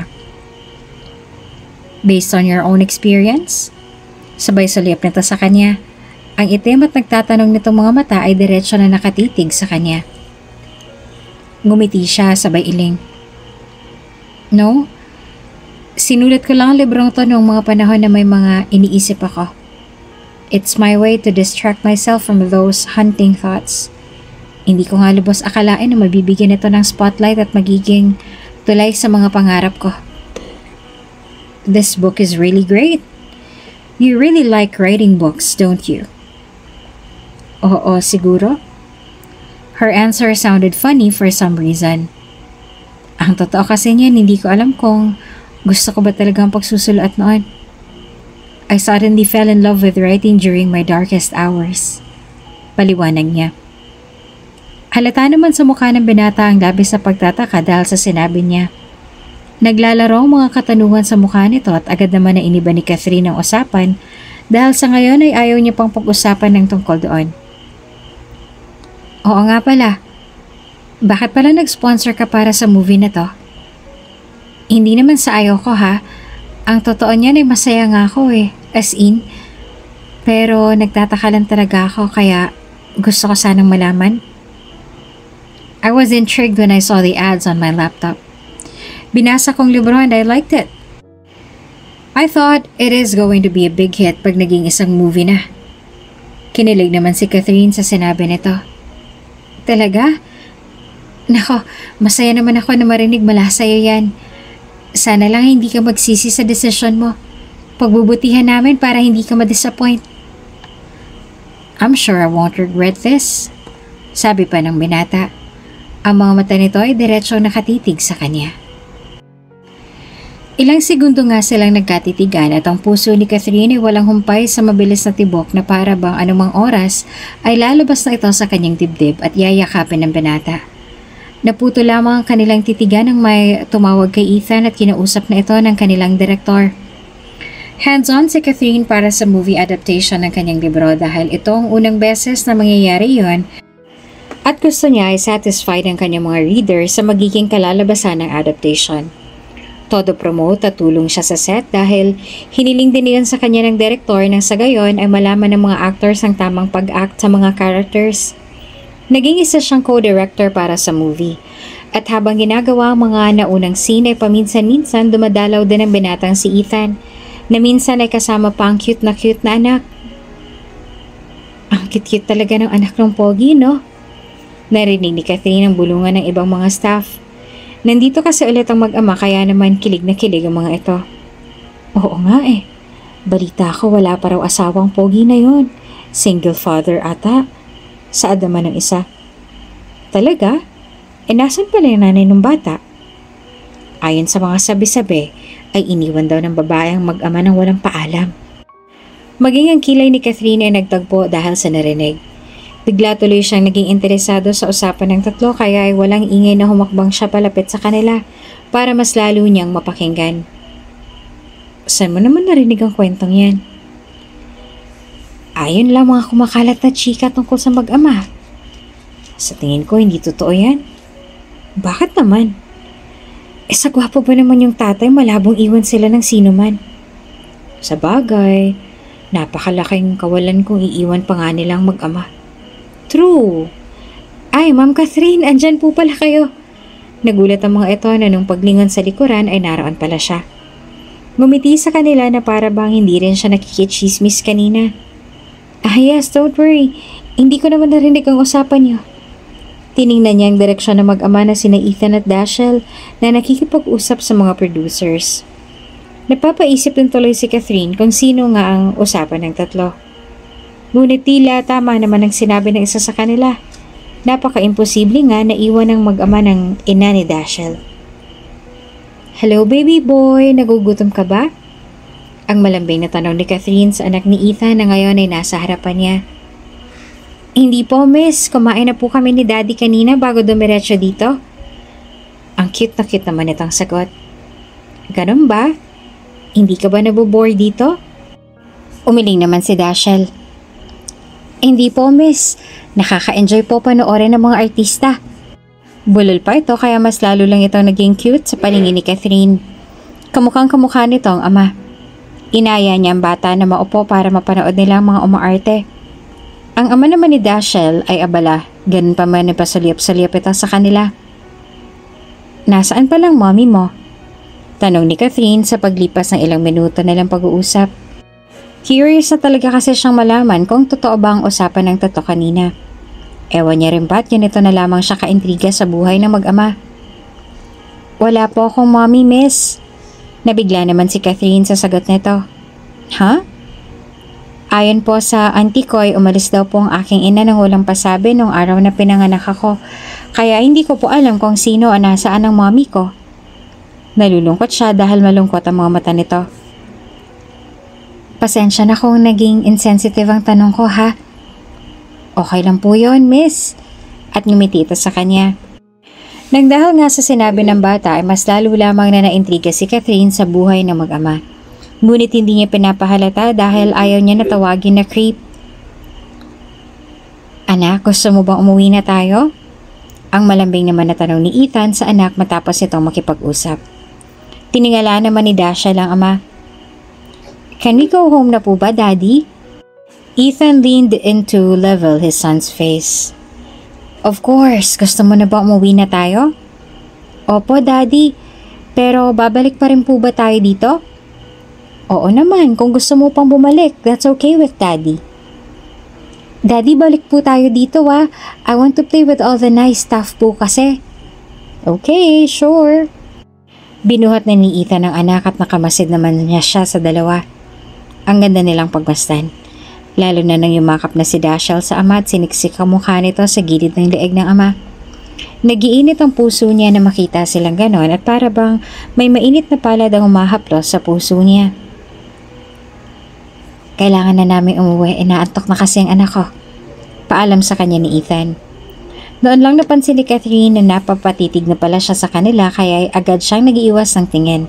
Based on your own experience? Sabay sulyap nito sa kanya. Ang itim at nagtatanong nitong mga mata ay diretsyo na nakatitig sa kanya. Ngumiti siya sabay iling. No? Sinulat ko lang ang librong to noong mga panahon na may mga iniisip ako. It's my way to distract myself from those hunting thoughts. Hindi ko nga lubos akalain na mabibigyan ito ng spotlight at magiging tulay sa mga pangarap ko. This book is really great. You really like writing books, don't you? Oo, siguro. Her answer sounded funny for some reason. Ang totoo kasi niyan, hindi ko alam kung gusto ko ba talagang pagsusulat noon. I suddenly fell in love with writing during my darkest hours. Paliwanag niya. Halata naman sa mukha ng binata ang labis sa pagtataka dahil sa sinabi niya. Naglalaro ang mga katanungan sa mukha nito at agad naman na iniba ni Catherine ang usapan dahil sa ngayon ay ayaw niya pang pag-usapan ng tungkol doon. Oo nga pala. Bakit pala nag-sponsor ka para sa movie na to? Hindi naman sa ayaw ko ha. Ang totoo niyan ay masaya nga ako eh. As in. Pero nagtataka lang talaga ako kaya gusto ko sanang malaman. I was intrigued when I saw the ads on my laptop. Binasa kong libro and I liked it. I thought it is going to be a big hit pag naging isang movie na. Kinilig naman si Catherine sa sinabi nito. Talaga? Nako, masaya naman ako na marinig mula sa'yo yan. Sana lang hindi ka magsisi sa desisyon mo. Pagbubutihan namin para hindi ka ma-disappoint. I'm sure I won't regret this. Sabi pa ng binata. Ang mga mata nito ay diretsong nakatitig sa kanya. Ilang segundo nga silang nagkatitigan at ang puso ni Catherine ay walang humpay sa mabilis na tibok na para bang anumang oras ay lalabas na ito sa kanyang dibdib at yayakapin ng binata. Naputo lamang ang kanilang titigan nang may tumawag kay Ethan at kinausap na ito ng kanilang direktor. Hands-on si Catherine para sa movie adaptation ng kanyang libro dahil ito ang unang beses na mangyayari yon at gusto niya ay satisfied ang kanyang mga readers sa magiging kalalabasan ng adaptation. Todo promote at tulong siya sa set dahil hiniling din niyon sa kanya ng direktor nang sa gayon ay malaman ng mga actors ang tamang pag-act sa mga characters. Naging isa siyang co-director para sa movie at habang ginagawa ang mga naunang scene ay paminsan-minsan dumadalaw din ang binatang si Ethan na minsan ay kasama pa ang cute na anak. Ang cute-cute talaga ng anak ng Pogi, no? Narinig ni Catherine ang bulungan ng ibang mga staff. Nandito kasi ulit ang mag-ama kaya naman kilig na kilig ang mga ito. Oo nga eh. Balita ko wala pa raw asawang Pogi na yon. Single father ata. Saad naman ng isa. Talaga? Nasan pala yung nanay ng bata? Ayon sa mga sabi-sabi, ay iniwan daw ng babae ang mag-ama ng walang paalam. Maging ang kilay ni Catherine ay nagtagpo dahil sa narinig. Bigla tuloy siyang naging interesado sa usapan ng tatlo kaya ay walang ingay na humakbang siya palapit sa kanila para mas lalo niyang mapakinggan. Saan mo naman narinig ang kwentong yan? Ayon lang mga kumakalat na chika tungkol sa mag-ama. Sa tingin ko hindi totoo yan. Bakit naman? Sa gwapo ba naman yung tatay, malabong iwan sila ng sino man. Sa bagay, napakalaking kawalan kung iiwan pa nga nilang mag-ama. True. Ay, Ma'am Catherine, andyan po pala kayo. Nagulat ang mga ito na nung paglingon sa likuran ay naroon pala siya. Ngumiti sa kanila na para bang hindi rin siya nakikichismis kanina. Yes, don't worry. Hindi ko naman narinig ang usapan niyo. Tiningnan niya ang direksyon ng mag-ama na sina Ethan at Dashiell na nakikipag-usap sa mga producers. Napapaisip din tuloy si Catherine kung sino nga ang usapan ng tatlo. Ngunit tila tama naman ang sinabi ng isa sa kanila. Napaka-imposible nga na iwan ng mag-ama ng ina ni Dashiell. Hello baby boy, nagugutom ka ba? Ang malambing na tanong ni Catherine sa anak ni Ethan na ngayon ay nasa harapan niya. Hindi po miss, kumain na po kami ni daddy kanina bago dumiretso dito. Ang cute na cute naman itong sagot. Ganun ba? Hindi ka ba nabobore dito? Umiling naman si Dashiell. Hindi po miss, nakaka-enjoy po panoorin ng mga artista. Bulol pa ito kaya mas lalo lang itong naging cute sa paningin ni Catherine. Kamukhang kamukha nito ang ama. Inaya niya ang bata na maupo para mapanood nila ang mga umaarte. Ang ama naman ni Dashiell ay abala, ganun pa man pasaliyap-saliyap ito sa kanila. Nasaan pa lang mommy mo? Tanong ni Catherine sa paglipas ng ilang minuto na lang pag-uusap. Curious na talaga kasi siyang malaman kung totoo ba ang usapan ng tato kanina. Ewan niya rin ba't ganito na lamang siya kaintriga sa buhay ng mag-ama. Wala po akong mommy miss. Nabigla naman si Catherine sa sagot nito. Ha? Ayon po sa auntie ko ay umalis daw po ang aking ina nang walang pasabi nung araw na pinanganak ako. Kaya hindi ko po alam kung sino o nasaan ang mommy ko. Nalulungkot siya dahil malungkot ang mga mata nito. Pasensya na kung naging insensitive ang tanong ko ha. Okay lang po yon miss. At ngumiti ito sa kanya. Nagdahil nga sa sinabi ng bata ay mas lalo lamang na naintriga si Catherine sa buhay ng mag-ama. Ngunit hindi niya pinapahalata dahil ayaw niya na tawagin na creep. Anak, gusto mo bang umuwi na tayo? Ang malambing naman na tanong ni Ethan sa anak matapos itong makipag-usap. Tiningala naman ni Dashiell ang ama. Can we go home na po ba, Daddy? Ethan leaned in to level his son's face. Of course, gusto mo na ba umuwi na tayo? Opo, Daddy. Pero babalik pa rin po ba tayo dito? Oo naman, kung gusto mo pang bumalik, that's okay with Daddy. Daddy, balik po tayo dito ah. I want to play with all the nice stuff po kasi. Okay, sure. Binuhat na ni Ethan ang anak at nakamasid naman niya siya sa dalawa. Ang ganda nilang pagmasdan. Lalo na nang yumakap na si Dashiell sa ama at siniksik ang mukha nito sa gilid ng leeg ng ama. Nagiinit ang puso niya na makita silang ganon at para bang may mainit na palad ang umahaplos sa puso niya. Kailangan na namin umuwi, inaantok na kasi ang anak ko. Paalam sa kanya ni Ethan. Noon lang napansin ni Catherine na napapatitig na pala siya sa kanila kaya agad siyang nag-iiwas ng tingin.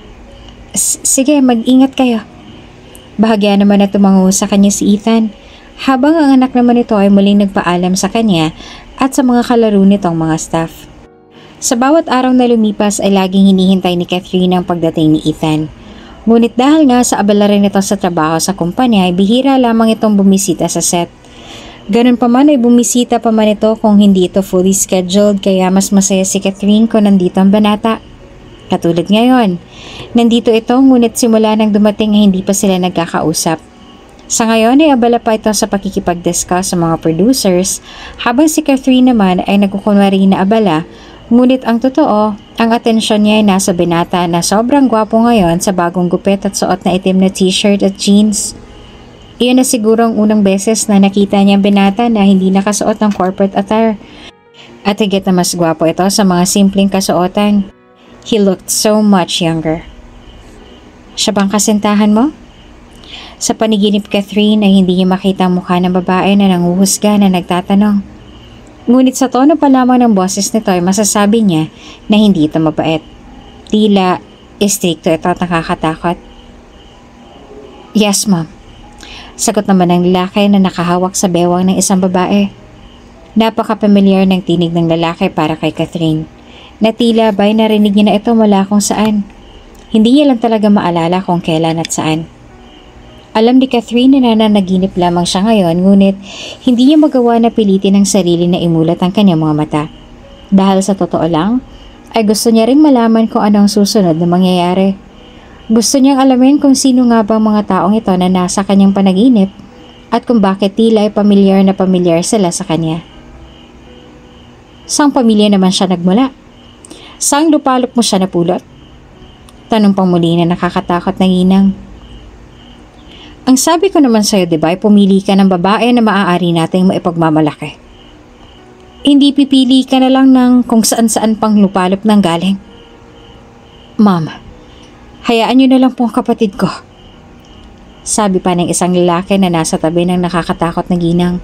Sige, mag-ingat kayo. Bahagya naman na tumango sa kanya si Ethan, habang ang anak naman nito ay muling nagpaalam sa kanya at sa mga kalaro nitong mga staff. Sa bawat araw na lumipas ay laging hinihintay ni Catherine ang pagdating ni Ethan. Ngunit dahil nga sa abala rin ito sa trabaho sa kumpanya ay bihira lamang itong bumisita sa set. Ganun pa man ay bumisita pa man ito kung hindi ito fully scheduled kaya mas masaya si Catherine kung nandito ang banata. Katulad ngayon, nandito ito ngunit simula nang dumating ay hindi pa sila nagkakausap. Sa ngayon ay abala pa ito sa pakikipag-discuss sa mga producers habang si Catherine naman ay nagkukunwari na abala. Ngunit ang totoo, ang atensyon niya ay nasa binata na sobrang gwapo ngayon sa bagong gupit at suot na itim na t-shirt at jeans. Iyon na siguro ang unang beses na nakita niya ang binata na hindi nakasuot ng corporate attire. At higit na mas gwapo ito sa mga simpleng kasuotan. He looked so much younger. Siya bang kasintahan mo? Sa paniginip Catherine ay hindi niya makita ang mukha ng babae na nanguhusga na nagtatanong. Ngunit sa tono pa lamang ng boses nito ay masasabi niya na hindi ito mabait. Tila, istrikto ito at nakakatakot. Yes, ma'am. Sagot naman ng lalaki na nakahawak sa bewang ng isang babae. Napaka-familiar ng tinig ng lalaki para kay Catherine. na tila ba'y narinig niya na ito mula kung saan. Hindi niya lang talaga maalala kung kailan at saan. Alam ni Catherine na nananaginip lamang siya ngayon, ngunit hindi niya magawa na pilitin ang sarili na imulat ang kanyang mga mata. Dahil sa totoo lang, ay gusto niya ring malaman kung ano ang susunod na mangyayari. Gusto niyang alamin kung sino nga ba ang mga taong ito na nasa kanyang panaginip at kung bakit tila ay pamilyar na pamilyar sila sa kanya. Saang pamilya naman siya nagmula? Saang lupalop mo siya napulot? Tanong pang muli na nakakatakot na ginang. Ang sabi ko naman sa'yo, diba, ay pumili ka ng babae na maaari nating maipagmamalaki. Hindi pipili ka na lang ng kung saan-saan pang lupalop ng galing. Ma'am, hayaan niyo na lang po ang kapatid ko. Sabi pa ng isang lalaki na nasa tabi ng nakakatakot na ginang.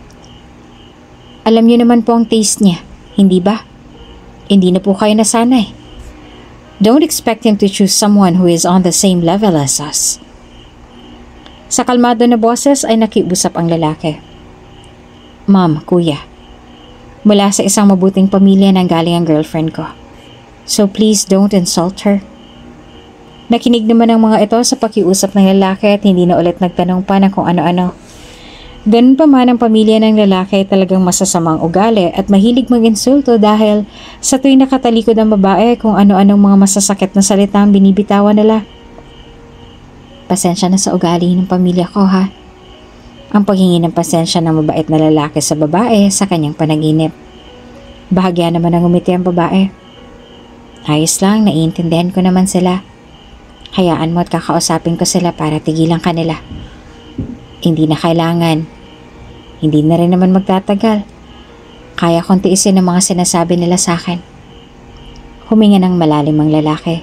Alam niyo naman po ang taste niya, hindi ba? Hindi na po kayo nasanay. Don't expect him to choose someone who is on the same level as us. Sa kalmado na boses ay nakiusap ang lalaki. Ma'am, kuya, mula sa isang mabuting pamilya nang galing ang girlfriend ko. So please don't insult her. Nakinig naman ang mga ito sa pakiusap ng lalaki at hindi na ulit nagtanong pa ng kung ano-ano. Ganun pa man ang pamilya ng lalaki ay talagang masasamang ugali at mahilig mag-insulto dahil sa tuwing nakatalikod ang babae kung ano-anong mga masasakit na salita ang binibitawan nila. Pasensya na sa ugali ng pamilya ko, ha. Ang paghingi ng pasensya ng mabait na lalaki sa babae sa kanyang panaginip. Bahagya naman ang umiti ang babae. Ayos lang, naiintindihan ko naman sila. Hayaan mo at kakausapin ko sila para tigilan kanila. Hindi na kailangan. Hindi na rin naman magtatagal. Kaya kong tiisin ang mga sinasabi nila sa akin. Huminga ng malalim ang lalaki.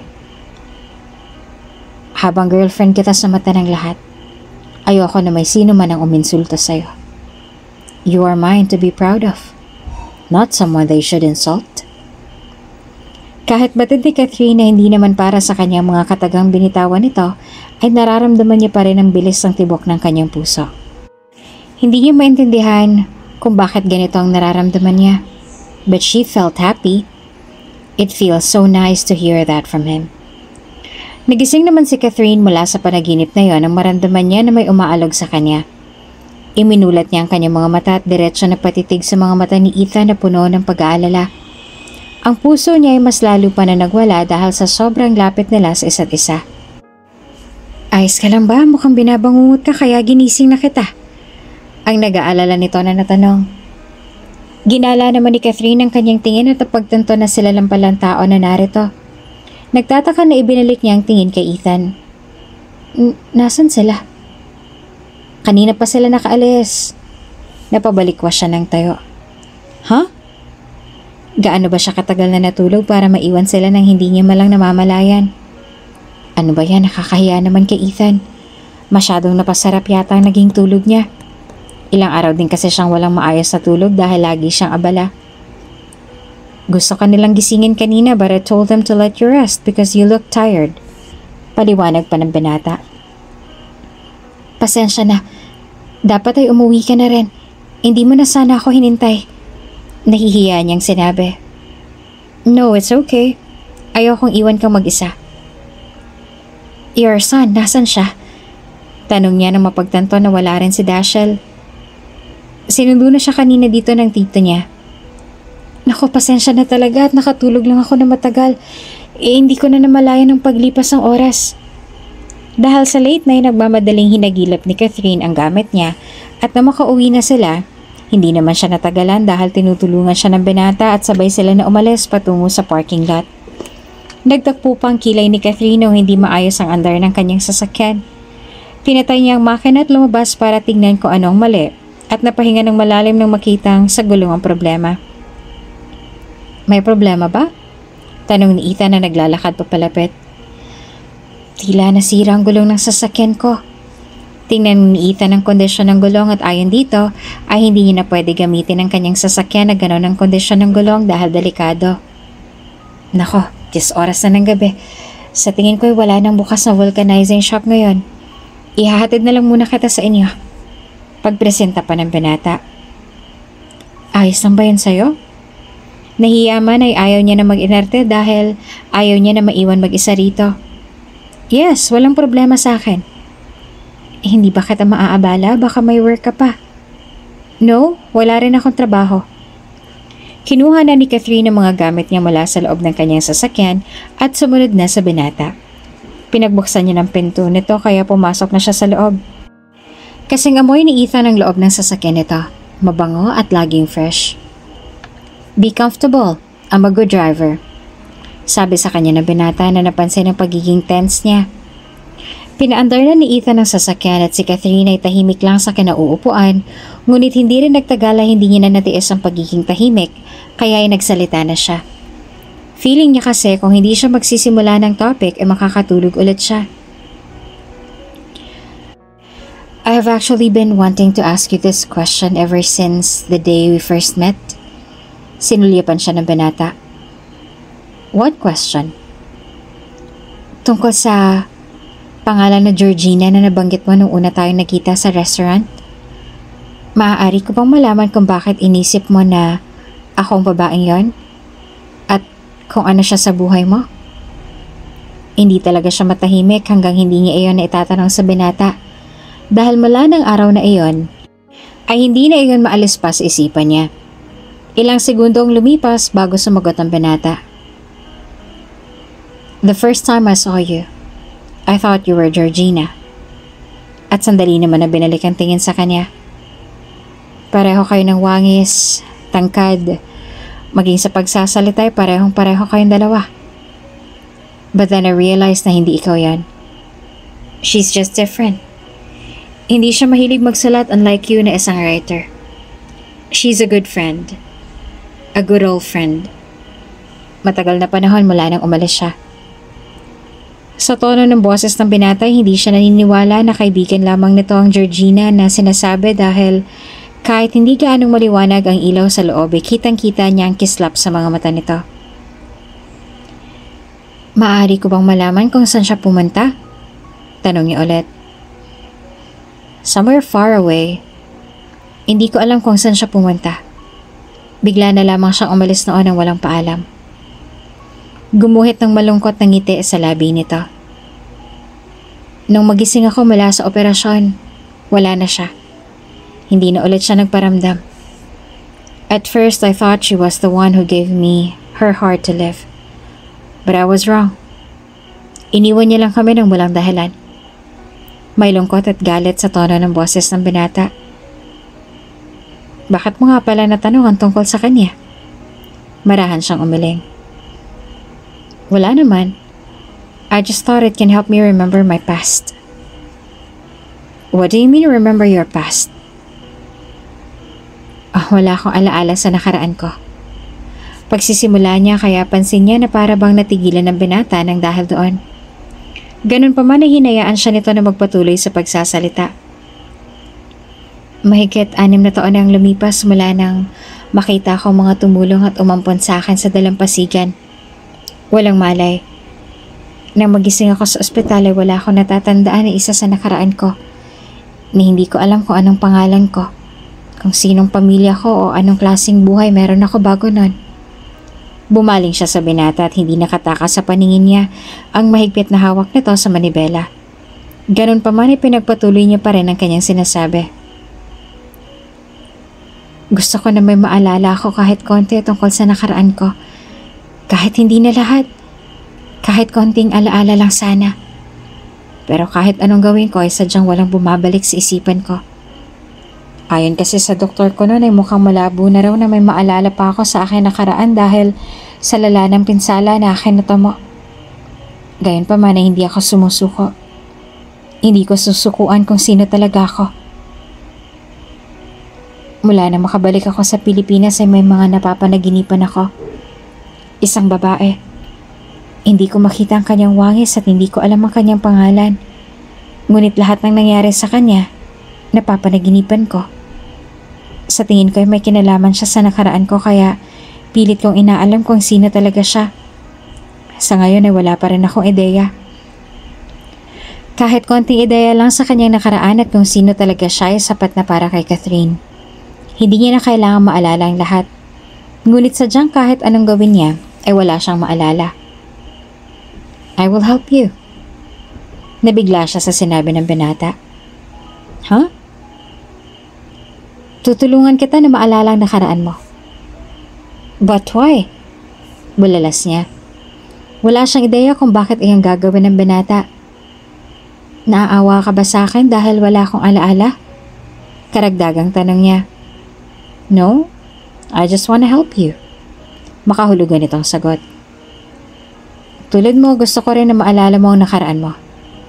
Habang girlfriend kita sa mata ng lahat, ayoko na may sino man ang uminsulto sa'yo. You are mine to be proud of, not someone they should insult. Kahit batid ni Catherine na hindi naman para sa kanyang mga katagang binitawan nito, ay nararamdaman niya pa rin ang bilis ng tibok ng kanyang puso. Hindi niya maintindihan kung bakit ganito ang nararamdaman niya, but she felt happy. It feels so nice to hear that from him. Nagising naman si Catherine mula sa panaginip na yon nang maramdaman niya na may umaalog sa kanya. Iminulat niya ang kanyang mga mata at diretsyo na patitig sa mga mata ni Ethan na puno ng pag-aalala. Ang puso niya ay mas lalo pa na nagwala dahil sa sobrang lapit nila sa isa't isa. Ayos ka lang ba? Mukhang binabangungot ka kaya ginising na kita. Ang nag-aalala nito na natanong. Ginala naman ni Catherine ang kanyang tingin at napagtanto na sila lang palang tao na narito. Nagtataka na ibinalik niya ang tingin kay Ethan. Nasaan sila? Kanina pa sila nakaalis. Napabalik-was siya ng tayo. Huh? Gaano ba siya katagal na natulog para maiwan sila nang hindi niya malang namamalayan? Ano ba yan? Nakakahiya naman kay Ethan. Masyadong napasarap yata ang naging tulog niya. Ilang araw din kasi siyang walang maayos na tulog dahil lagi siyang abala. Gusto ka nilang gisingin kanina but I told them to let you rest because you look tired. Paliwanag pa ng binata. Pasensya na. Dapat ay umuwi ka na rin. Hindi mo na sana ako hinintay. Nahihiya niyang sinabi. No, it's okay. Ayokong iwan kang mag-isa. Your son, nasan siya? Tanong niya nang mapagtanto na wala rin si Dashiell. Sinundo na siya kanina dito ng tito niya. Naku, pasensya na talaga at nakatulog lang ako na matagal. Hindi ko na namalayan ng paglipas ng oras. Dahil sa late night, nagmamadaling hinagilap ni Catherine ang gamit niya at na makauwi na sila, hindi naman siya natagalan dahil tinutulungan siya ng binata at sabay sila na umalis patungo sa parking lot. Nagtakpo pa ang kilay ni Catherine nung hindi maayos ang andar ng kanyang sasakyan. Pinatay niya ang makina at lumabas para tingnan kung anong mali at napahinga ng malalim nang makitang sa gulong ang problema. May problema ba? Tanong ni Ethan na naglalakad papalapit. Tila nasira ang gulong ng sasakyan ko. Tingnan ni Ethan ang kondisyon ng gulong at ayon dito ay hindi niya na pwede gamitin ang kanyang sasakyan na gano'n ang kondisyon ng gulong dahil delikado. Nako, 10 oras na ng gabi. Sa tingin ko ay wala nang bukas na vulcanizing shop ngayon. Ihahatid na lang muna kita sa inyo. Pagpresenta pa ng binata. Ayos lang ba yun sa'yo? Nahiya man ay ayaw niya na mag-inerte dahil ayaw niya na maiwan mag-isa rito. Yes, walang problema sa akin. Hindi ba kita maaabala? Baka may work ka pa. No, wala rin akong trabaho. Kinuha na ni Catherine ang mga gamit niya mula sa loob ng kanyang sasakyan at sumunod na sa binata. Pinagbuksan niya ng pinto nito kaya pumasok na siya sa loob. Kasing amoy ni Ethan ang loob ng sasakyan nito, mabango at laging fresh. Be comfortable, I'm a good driver. Sabi sa kanya ng binata na napansin ang pagiging tense niya. Pinaandar na ni Ethan ang sasakyan at si Catherine ay tahimik lang sa kinauupuan, ngunit hindi rin nagtagal ay hindi niya na natiis ang pagiging tahimik, kaya ay nagsalita na siya. Feeling niya kasi kung hindi siya magsisimula ng topic ay makakatulog ulit siya. I have actually been wanting to ask you this question ever since the day we first met. Sinulyapan siya ng binata. What question? Tungkol sa pangalan na Georgina na nabanggit mo nung una tayong nakita sa restaurant? Maaari ko bang malaman kung bakit inisip mo na akong babaeng yon? At kung ano siya sa buhay mo? Hindi talaga siya matahimik hanggang hindi niya iyon na itatanong sa binata. Dahil mula ng araw na iyon, ay hindi na iyon maalis pa sa isipan niya. Ilang segundo ang lumipas bago sumagot ang binata. The first time I saw you, I thought you were Georgina. At sandali naman na binalik ang tingin sa kanya. Pareho kayo ng wangis, tangkad, maging sa pagsasalita ay parehong-pareho kayong dalawa. But then I realized na hindi ikaw yan. She's just different. Hindi siya mahilig magsulat unlike you na isang writer. She's a good friend. A good old friend. Matagal na panahon mula nang umalis siya. Sa tono ng boses ng binata, hindi siya naniniwala na kaibigan lamang nito ang Georgina na sinasabi dahil kahit hindi gaanong maliwanag ang ilaw sa loob, kitang-kita niya ang kislap sa mga mata nito. Maaari ko bang malaman kung saan siya pumunta? Tanong niya ulit. Somewhere far away. Hindi ko alam kung saan siya pumunta. Bigla na lamang siyang umalis noon nang walang paalam. Gumuhit ng malungkot na ngiti sa labi nito. Nung magising ako mula sa operasyon, wala na siya. Hindi na ulit siya nagparamdam. At first, I thought she was the one who gave me her heart to live. But I was wrong. Iniwan niya lang kami ng walang dahilan. May lungkot at galit sa tono ng boses ng binata. Bakit mo nga pala natanong ang tungkol sa kanya? Marahan siyang umiling. Wala naman. I just thought it can help me remember my past. What do you mean remember your past? Wala akong alaala sa nakaraan ko. Pagsisimula niya kaya pansin niya na para bang natigilan ng binata ng dahil doon. Ganun pa man ay hinayaan siya nito na magpatuloy sa pagsasalita. Mahigit 6 na taon ang lumipas mula nang makita ko mga tumulong at umampon sa akin sa dalampasigan. Walang malay. Nang magising ako sa ospital ay wala akong natatandaan na isa sa nakaraan ko. Ni hindi ko alam kung anong pangalan ko, kung sinong pamilya ko o anong klaseng buhay meron ako bago nun. Bumaling siya sa binata at hindi nakatakas sa paningin niya ang mahigpit na hawak nito sa manibela. Ganun pa man ay pinagpatuloy niya pa rin ang kanyang sinasabi. Gusto ko na may maalala ako kahit konti tungkol sa nakaraan ko. Kahit hindi na lahat. Kahit konting alaala lang sana. Pero kahit anong gawin ko ay sadyang walang bumabalik sa isipan ko. Ayon kasi sa doktor ko noon ay mukhang malabo na raw na may maalala pa ako sa akin nakaraan dahil sa lala ng pinsala na akin natamo. Gayon pa man ay hindi ako sumusuko. Hindi ko susukuan kung sino talaga ako. Mula na makabalik ako sa Pilipinas ay may mga napapanaginipan ako. Isang babae. Hindi ko makita ang kanyang wangis at hindi ko alam ang kanyang pangalan. Ngunit lahat ng nangyari sa kanya, napapanaginipan ko. Sa tingin ko ay may kinalaman siya sa nakaraan ko kaya pilit kong inaalam kung sino talaga siya. Sa ngayon ay wala pa rin akong ideya. Kahit konting ideya lang sa kanyang nakaraan at kung sino talaga siya ay sapat na para kay Catherine. Hindi niya na kailangan maalala ang lahat. Ngunit sadyang kahit anong gawin niya, ay wala siyang maalala. I will help you. Nabigla siya sa sinabi ng binata. Huh? Tutulungan kita na maalala ang nakaraan mo. But why? Bulalas niya. Wala siyang ideya kung bakit iyang gagawin ng binata. Naaawa ka ba sa akin dahil wala akong alaala? Karagdagang tanong niya. No, I just wanna help you. Makahulugan itong sagot. Tulad mo, gusto ko rin na maalala mo ang nakaraan mo.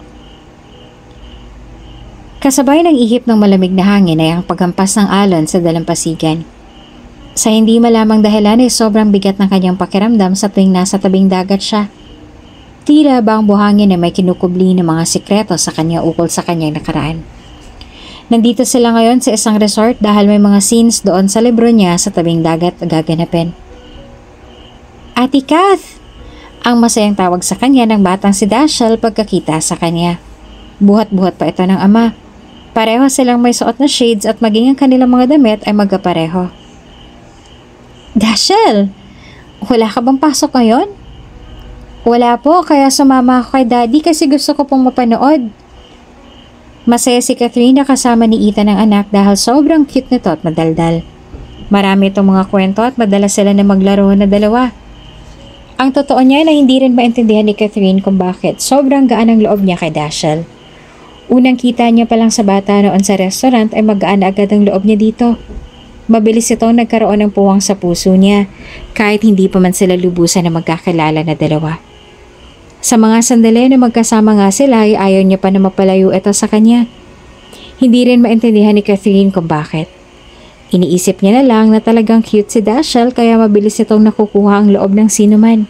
Kasabay ng ihip ng malamig na hangin ay ang paghampas ng alon sa dalampasigan. Sa hindi malamang dahilan ay sobrang bigat ng kanyang pakiramdam sa tuwing nasa tabing dagat siya. Tila ba ang buhangin ay may kinukubli ng mga sikreto sa kanya ukol sa kanyang nakaraan. Nandito sila ngayon sa isang resort dahil may mga scenes doon sa libro niya sa tabing dagat na gaganapin. Ate Kath! Ang masayang tawag sa kanya ng batang si Dashiell pagkakita sa kanya. Buhat-buhat pa ito ng ama. Pareho silang may suot na shades at maging ang kanilang mga damit ay magkapareho. Dashiell! Wala ka bang pasok ngayon? Wala po, kaya sumama ako kay Daddy kasi gusto ko pong mapanood. Masaya si Catherine na kasama ni Ethan ang anak dahil sobrang cute nito at madaldal. Marami itong mga kwento at madalas sila na maglaro na dalawa. Ang totoo niya na hindi rin maintindihan ni Catherine kung bakit sobrang gaan ang loob niya kay Dashiell. Unang kita niya pa lang sa bata noon sa restaurant ay magaan agad ang loob niya dito. Mabilis itong nagkaroon ng puwang sa puso niya kahit hindi pa man sila lubusan na magkakilala na dalawa. Sa mga sandali na magkasama nga sila ay ayaw niya pa na mapalayo ito sa kanya. Hindi rin maintindihan ni Catherine kung bakit. Iniisip niya na lang na talagang cute si Dashiell kaya mabilis itong nakukuha ang loob ng sinuman.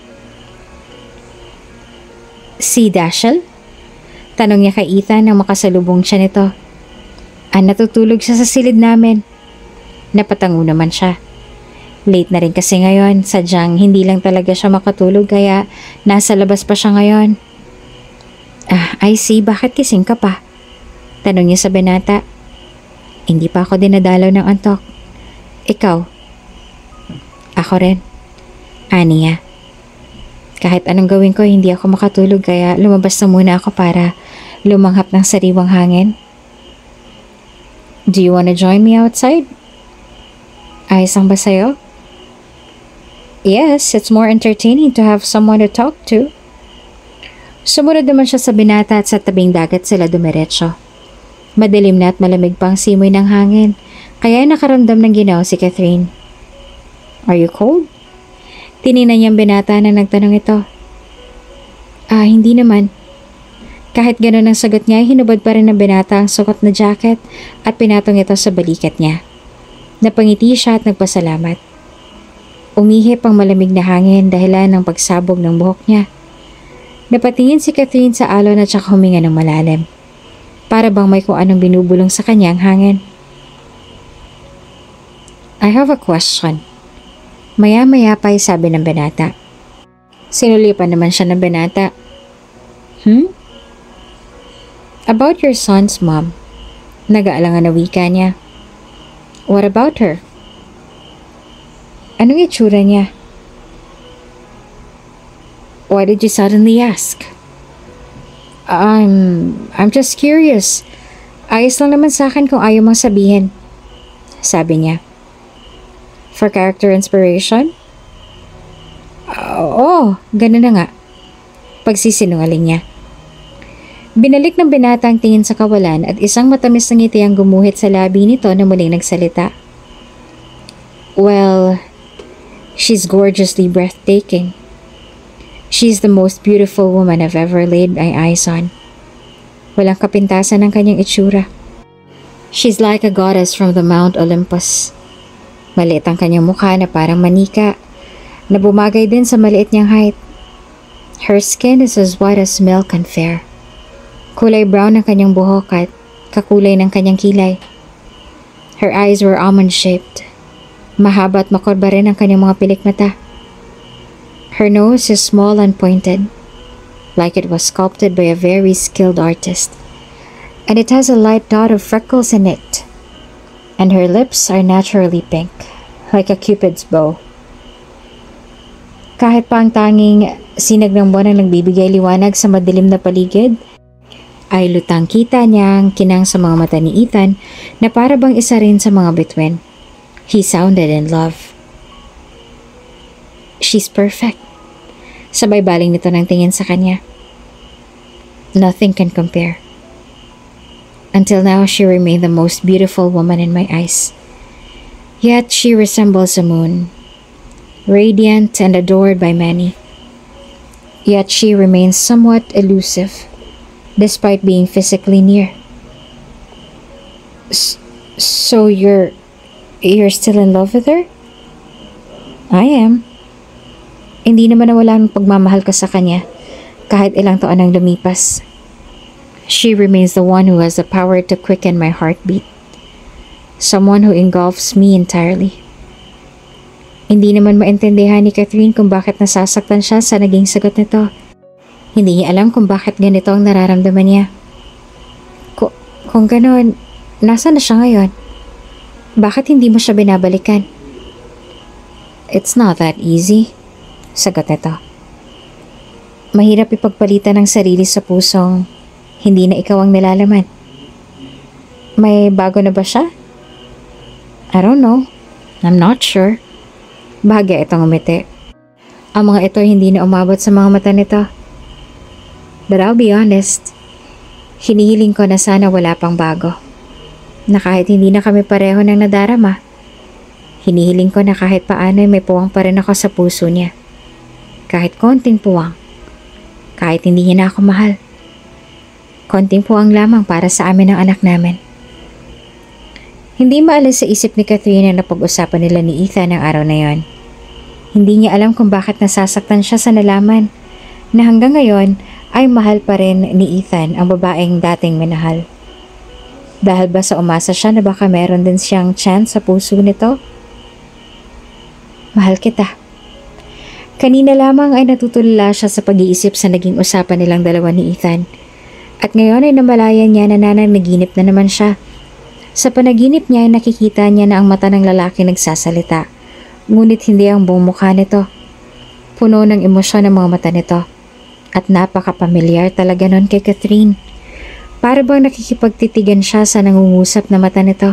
Si Dashiell? Tanong niya kay Ethan nang makasalubong siya nito. Natutulog siya sa silid namin. Napatango naman siya. Late na rin kasi ngayon, sadyang hindi lang talaga siya makatulog kaya nasa labas pa siya ngayon. I see, bakit kising ka pa? Tanong niya sa binata. Hindi pa ako dinadalaw ng antok. Ikaw? Ako rin. Aniya. Kahit anong gawin ko, hindi ako makatulog kaya lumabas na muna ako para lumanghap ng sariwang hangin. Do you wanna join me outside? Ayos ang ba sa'yo? Yes, it's more entertaining to have someone to talk to. Sumunod naman siya sa binata at sa tabing dagat sila dumiretso. Madilim na at malamig pang simoy ng hangin, kaya nakaramdam ng ginaw si Catherine. Are you cold? Tiningnan niyang binata na nagtanong ito. Hindi naman. Kahit gano'n ang sagot niya, hinubad pa rin ng binata ang sukat na jacket at pinatong ito sa balikat niya. Napangiti siya at nagpasalamat. Umihip ang malamig na hangin dahilan ng pagsabog ng buhok niya. Napatingin si Catherine sa alon at saka huminga ng malalim. Para bang may kung anong binubulong sa kanya ang hangin. I have a question. Maya-maya pa'y sabi ng binata. Sinulipan naman siya ng binata. About your son's mom. Nag-aalangan na wika niya. What about her? Anong itsura niya? Why did you suddenly ask? I'm just curious. Ayos lang naman sa akin kung ayaw mong sabihin. Sabi niya. For character inspiration? Oo, ganun na nga. Pagsisinungaling niya. Binalik ng binata ang tingin sa kawalan at isang matamis na ngiti ang gumuhit sa labi nito na muling nagsalita. Well, she's gorgeously breathtaking. She's the most beautiful woman I've ever laid my eyes on. Walang kapintasan ang kanyang itsura. She's like a goddess from the Mount Olympus. Maliit ang kanyang mukha na parang manika, na bumagay din sa maliit niyang height. Her skin is as white as milk and fair. Kulay brown ang kanyang buhok at kakulay ng kanyang kilay. Her eyes were almond-shaped. Mahaba at makorba rin ang kanyang mga pilik mata. Her nose is small and pointed, like it was sculpted by a very skilled artist. And it has a light dot of freckles in it. And her lips are naturally pink, like a cupid's bow. Kahit pa ang tanging sinag ng buwan ang nagbibigay liwanag sa madilim na paligid, ay lutang kita niyang kinang sa mga mata ni Ethan na para bang isa rin sa mga bituin. He sounded in love. She's perfect. Sabay baling nito ng tingin sa kanya. Nothing can compare. Until now, she remained the most beautiful woman in my eyes. Yet she resembles a moon, radiant and adored by many. Yet she remains somewhat elusive, despite being physically near. So you're still in love with her? I am. Hindi naman nawala ng pagmamahal ko sa kanya kahit ilang taon ang lumipas. She remains the one who has the power to quicken my heartbeat. Someone who engulfs me entirely. Hindi naman maintindihan ni Catherine kung bakit nasasaktan siya sa naging sagot nito. Hindi niya alam kung bakit ganito ang nararamdaman niya. Kung ganon, nasa na siya ngayon? Bakit hindi mo siya binabalikan? It's not that easy, sagot nito. Mahirap ipagpalitan ng sarili sa pusong hindi na ikaw ang nilalaman. May bago na ba siya? I don't know. I'm not sure. Bahagya itong umiti. Ang mga ito hindi na umabot sa mga mata nito. But I'll be honest, hinihiling ko na sana wala pang bago. Na kahit hindi na kami pareho ng nadarama, hinihiling ko na kahit paano may puwang pa rin ako sa puso niya. Kahit konting puwang. Kahit hindi niya na ako mahal. Konting puwang lamang para sa amin ng anak namin. Hindi maalis sa isip ni Catherine na napag-usapan nila ni Ethan ng araw na yon. Hindi niya alam kung bakit nasasaktan siya sa nalaman na hanggang ngayon ay mahal pa rin ni Ethan ang babaeng dating minahal. Dahil ba sa umasa siya na baka meron din siyang chance sa puso nito? Mahal kita. Kanina lamang ay natutulala siya sa pag-iisip sa naging usapan nilang dalawa ni Ethan. At ngayon ay namalayan niya na nananaginip na naman siya. Sa panaginip niya ay nakikita niya na ang mata ng lalaki nagsasalita. Ngunit hindi ang buong mukha nito. Puno ng emosyon ang mga mata nito. At napaka-pamilyar talaga nun kay Catherine. Para bang nakikipagtitigan siya sa nangungusap na mata nito.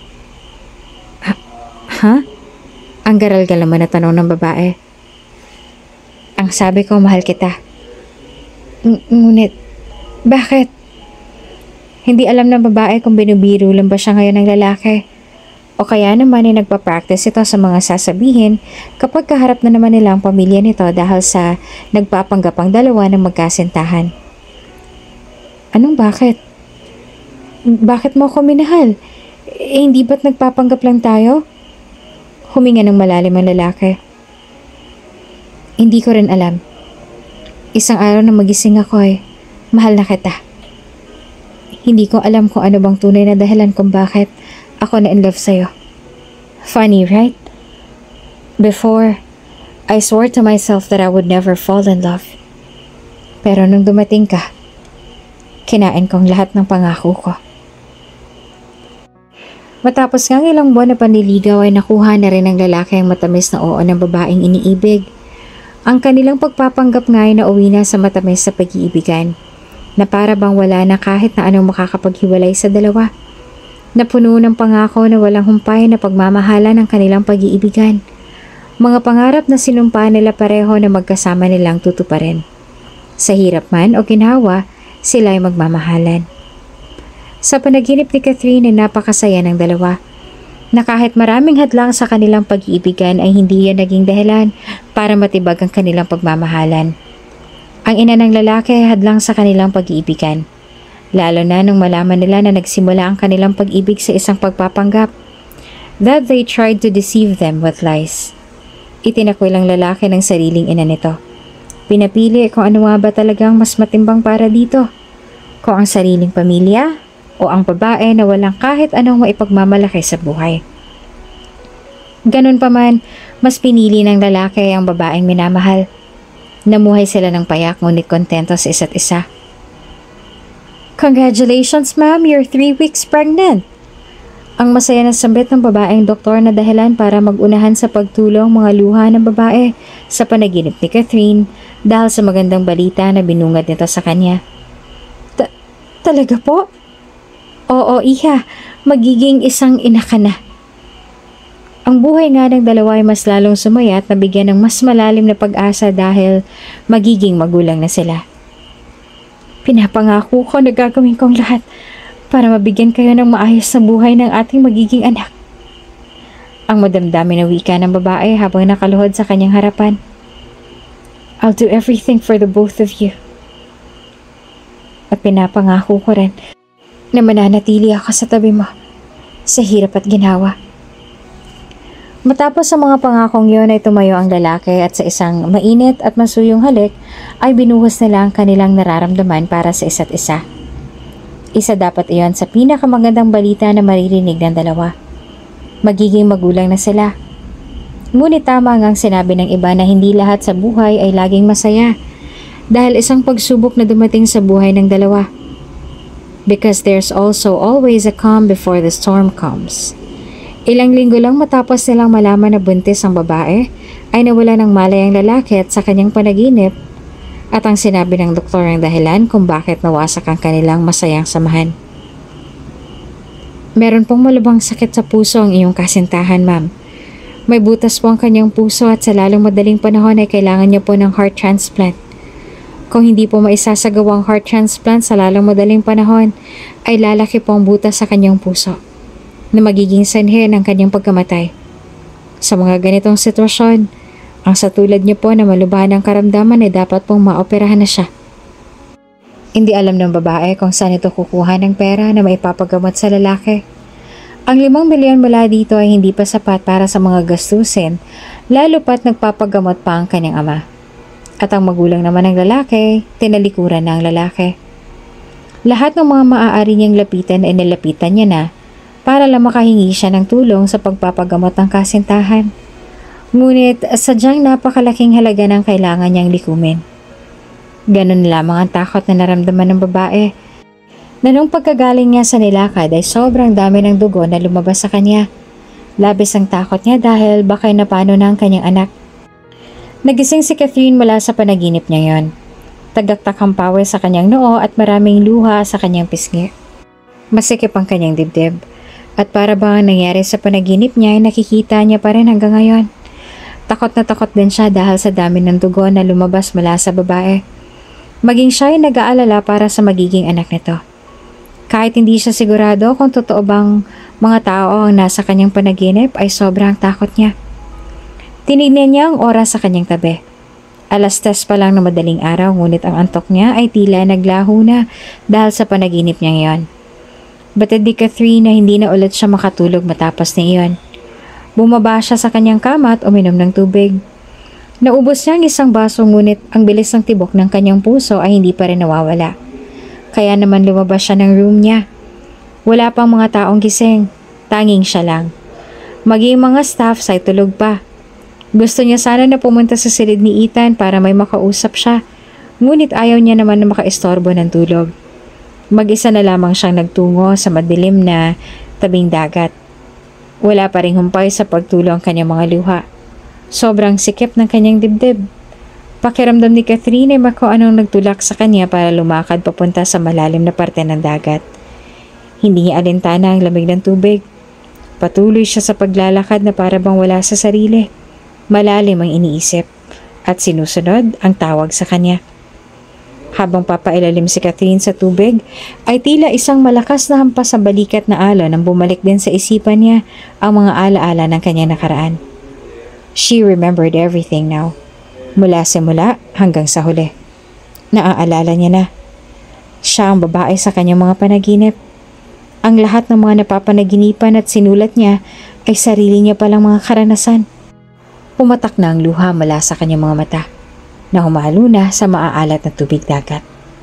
Ha? Ang garal-gal naman na tanong ng babae. Ang sabi ko, mahal kita. Ngunit, bakit? Hindi alam ng babae kung binubiro lang ba siya ngayon ng lalaki. O kaya naman ay nagpa-practice ito sa mga sasabihin kapag kaharap na naman nila ang pamilya nito dahil sa nagpapanggap ang dalawa ng magkasintahan. Anong bakit? Bakit mo ako minahal? Hindi ba't nagpapanggap lang tayo? Huminga ng malalim ang lalaki. Hindi ko rin alam. Isang araw na magising ako mahal na kita. Hindi ko alam kung ano bang tunay na dahilan kung bakit ako na in love sa'yo. Funny, right? Before, I swore to myself that I would never fall in love. Pero nung dumating ka, kinain kong lahat ng pangako ko. Matapos ng ilang buwan na panliligaw ay nakuha na rin ng lalaki ang matamis na oo ng babaeng iniibig. Ang kanilang pagpapanggap nga ay nauwi na sa matamis sa pag-iibigan, na para bang wala na kahit na anong makakapaghiwalay sa dalawa. Napuno ng pangako na walang humpay na pagmamahalan ng kanilang pag-iibigan. Mga pangarap na sinumpaan nila pareho na magkasama nilang tutuparin. Sa hirap man o ginhawa, sila ay magmamahalan. Sa panaginip ni Catherine ay napakasaya ng dalawa, na kahit maraming hadlang sa kanilang pag-iibigan ay hindi yan naging dahilan para matibag ang kanilang pagmamahalan. Ang ina ng lalaki ay hadlang sa kanilang pag-iibigan, lalo na nung malaman nila na nagsimula ang kanilang pag-ibig sa isang pagpapanggap, that they tried to deceive them with lies. Itinakwil ang lalaki ng sariling ina nito. Pinapili kung ano nga ba talagang mas matimbang para dito, kung ang sariling pamilya o ang babae na walang kahit anong maipagmamalaki sa buhay. Ganun pa man, mas pinili ng lalaki ang babaeng minamahal. Namuhay sila ng payak ngunit kontento sa isa't isa. Congratulations, ma'am, you're 3 weeks pregnant. Ang masaya na sambit ng babaeng doktor na dahilan para magunahan sa pagtulong mga luha ng babae sa panaginip ni Catherine dahil sa magandang balita na binungad nito sa kanya. Talaga po? Oo, iha. Magiging isang ina ka na. Ang buhay nga ng dalawa ay mas lalong sumaya at nabigyan ng mas malalim na pag-asa dahil magiging magulang na sila. Pinapangako ko na gagawin kong lahat para mabigyan kayo ng maayos na buhay ng ating magiging anak. Ang madamdamin na wika ng babae habang nakaluhod sa kanyang harapan. I'll do everything for the both of you. At pinapangako ko rin na mananatili ako sa tabi mo sa hirap at ginawa. Matapos sa mga pangakong yun ay tumayo ang lalaki at sa isang mainit at masuyong halik ay binuhos nila ang kanilang nararamdaman para sa isa't isa. Isa dapat iyon sa pinakamagandang balita na maririnig ng dalawa. Magiging magulang na sila. Ngunit tama ang sinabi ng iba na hindi lahat sa buhay ay laging masaya dahil isang pagsubok na dumating sa buhay ng dalawa. Because there's also always a calm before the storm comes. Ilang linggo lang matapos nilang malaman na buntis ang babae, ay nawala ng malay ang lalaki at sa kanyang panaginip at ang sinabi ng doktor ang dahilan kung bakit nawasak ang kanilang masayang samahan. Meron pong malubhang sakit sa puso ang iyong kasintahan, ma'am. May butas po ang kanyang puso at sa lalong madaling panahon ay kailangan niya po ng heart transplant. Kung hindi po maisasagawang heart transplant sa lalong madaling panahon, ay lalaki po ang butas sa kanyang puso na magiging sanhi ng kanyang pagkamatay. Sa mga ganitong sitwasyon, ang sa tulad niyo po na malubhan ng karamdaman ay dapat pong maoperahan na siya. Hindi alam ng babae kung saan ito kukuha ng pera na maipapagamot sa lalaki. Ang 5 milyon mula dito ay hindi pa sapat para sa mga gastusin, lalo pat nagpapagamot pa ang kanyang ama. At ang magulang naman ng lalaki, tinalikuran na ang lalaki. Lahat ng mga maaari niyang lapitan ay nilapitan niya na para lang makahingi siya ng tulong sa pagpapagamot ng kasintahan. Ngunit sadyang napakalaking halaga ng kailangan niyang likumin. Ganun lamang ang takot na naramdaman ng babae na nung pagkagaling niya sa nilakad ay sobrang dami ng dugo na lumabas sa kanya. Labis ang takot niya dahil baka napano na ang kanyang anak. Nagising si Catherine mula sa panaginip niya yon. Tagaktak ang pawis sa kanyang noo at maraming luha sa kanyang pisngi. Masikip ang kanyang dibdib. At para bang nangyari sa panaginip niya ay nakikita niya pa rin hanggang ngayon. Takot na takot din siya dahil sa dami ng dugo na lumabas mula sa babae. Maging siya ay nag-aalala para sa magiging anak nito. Kahit hindi siya sigurado kung totoo bang mga tao ang nasa kanyang panaginip ay sobrang takot niya. Tinignan niya ang oras sa kanyang tabi. 10:00 pa lang na madaling araw ngunit ang antok niya ay tila naglaho na dahil sa panaginip niya ngayon. Batid ni Catherine na hindi na ulit siya makatulog matapos na iyon. Bumaba siya sa kanyang kama at uminom ng tubig. Naubos niya ang isang baso ngunit ang bilis ng tibok ng kanyang puso ay hindi pa rin nawawala. Kaya naman lumabas siya ng room niya. Wala pang mga taong gising, tanging siya lang. Maging mga staffs ay tulog pa. Gusto niya sana na pumunta sa silid ni Ethan para may makausap siya, ngunit ayaw niya naman na makaistorbo ng tulog. Mag-isa na lamang siyang nagtungo sa madilim na tabing dagat. Wala pa ring humpay sa pagtulo ang kanyang mga luha. Sobrang sikip ng kanyang dibdib. Pakiramdam ni Catherine ay kung anong nagtulak sa kanya para lumakad papunta sa malalim na parte ng dagat. Hindi niya alintana ang lamig ng tubig. Patuloy siya sa paglalakad na para bang wala sa sarili. Malalim ang iniisip at sinusunod ang tawag sa kanya. Habang papailalim si Catherine sa tubig, ay tila isang malakas na hampas sa balikat na alon ang bumalik din sa isipan niya ang mga alaala ng kanyang nakaraan. She remembered everything now, mula simula hanggang sa huli. Naaalala niya na. Siya ang babae sa kanyang mga panaginip. Ang lahat ng mga napapanaginipan at sinulat niya ay sarili niya palang mga karanasan. Pumatak na ang luha mula sa kanyang mga mata na humalo na sa maaalat na tubig dagat.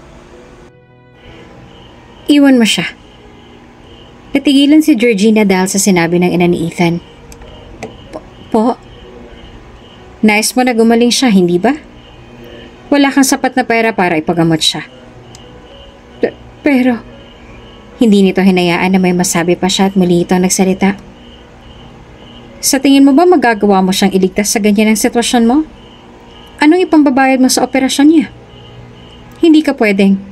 Iwan mo siya. Natigilan si Georgina dahil sa sinabi ng ina ni Ethan. Po? Nais mo na gumaling siya, hindi ba? Wala kang sapat na pera para ipagamot siya. Pero, Hindi nito hinayaan na may masabi pa siya at muli itong nagsalita. Sa tingin mo ba magagawa mo siyang iligtas sa ganyan ang sitwasyon mo? Anong ipambabayad mo sa operasyon niya? Hindi ka pwedeng.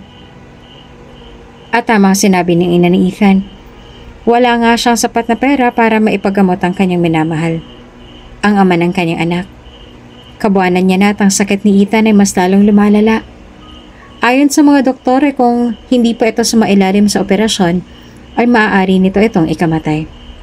At tama ang sinabi ng ina ni Ethan. Wala nga siyang sapat na pera para maipagamot ang kanyang minamahal, ang ama ng kanyang anak. Kabuanan niya na at ang sakit ni Ethan ay mas lalong lumalala. Ayon sa mga doktor kung hindi pa ito sumailalim sa operasyon, ay maaari nito itong ikamatay.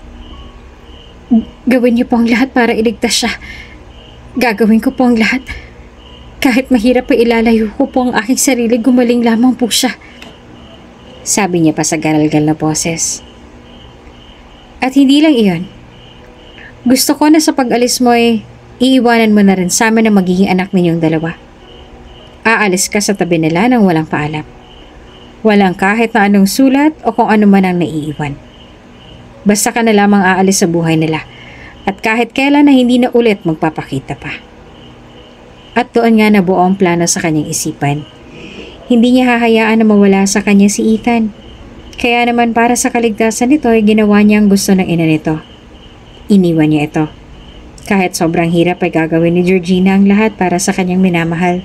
Gawin niyo po ang lahat para iligtas siya. Gagawin ko po ang lahat. Kahit mahirap pa ilalayo ko po ang aking sarili, gumaling lamang po siya. Sabi niya pa sa garalgal na boses. At hindi lang iyon. Gusto ko na sa pag-alis mo ay iiwanan mo na rin sa amin ang magiging anak ninyong dalawa. Aalis ka sa tabi nila nang walang paalam. Walang kahit na anong sulat o kung ano man ang naiiwan. Basta ka na lamang aalis sa buhay nila at kahit kailan na hindi na ulit magpapakita pa. At doon nga nabuo ang plano sa kanyang isipan. Hindi niya hahayaan na mawala sa kanya si Ethan. Kaya naman para sa kaligtasan nito ay ginawa niya ang gusto ng ina nito. Iniwan niya ito. Kahit sobrang hirap ay gagawin ni Georgina ang lahat para sa kanyang minamahal.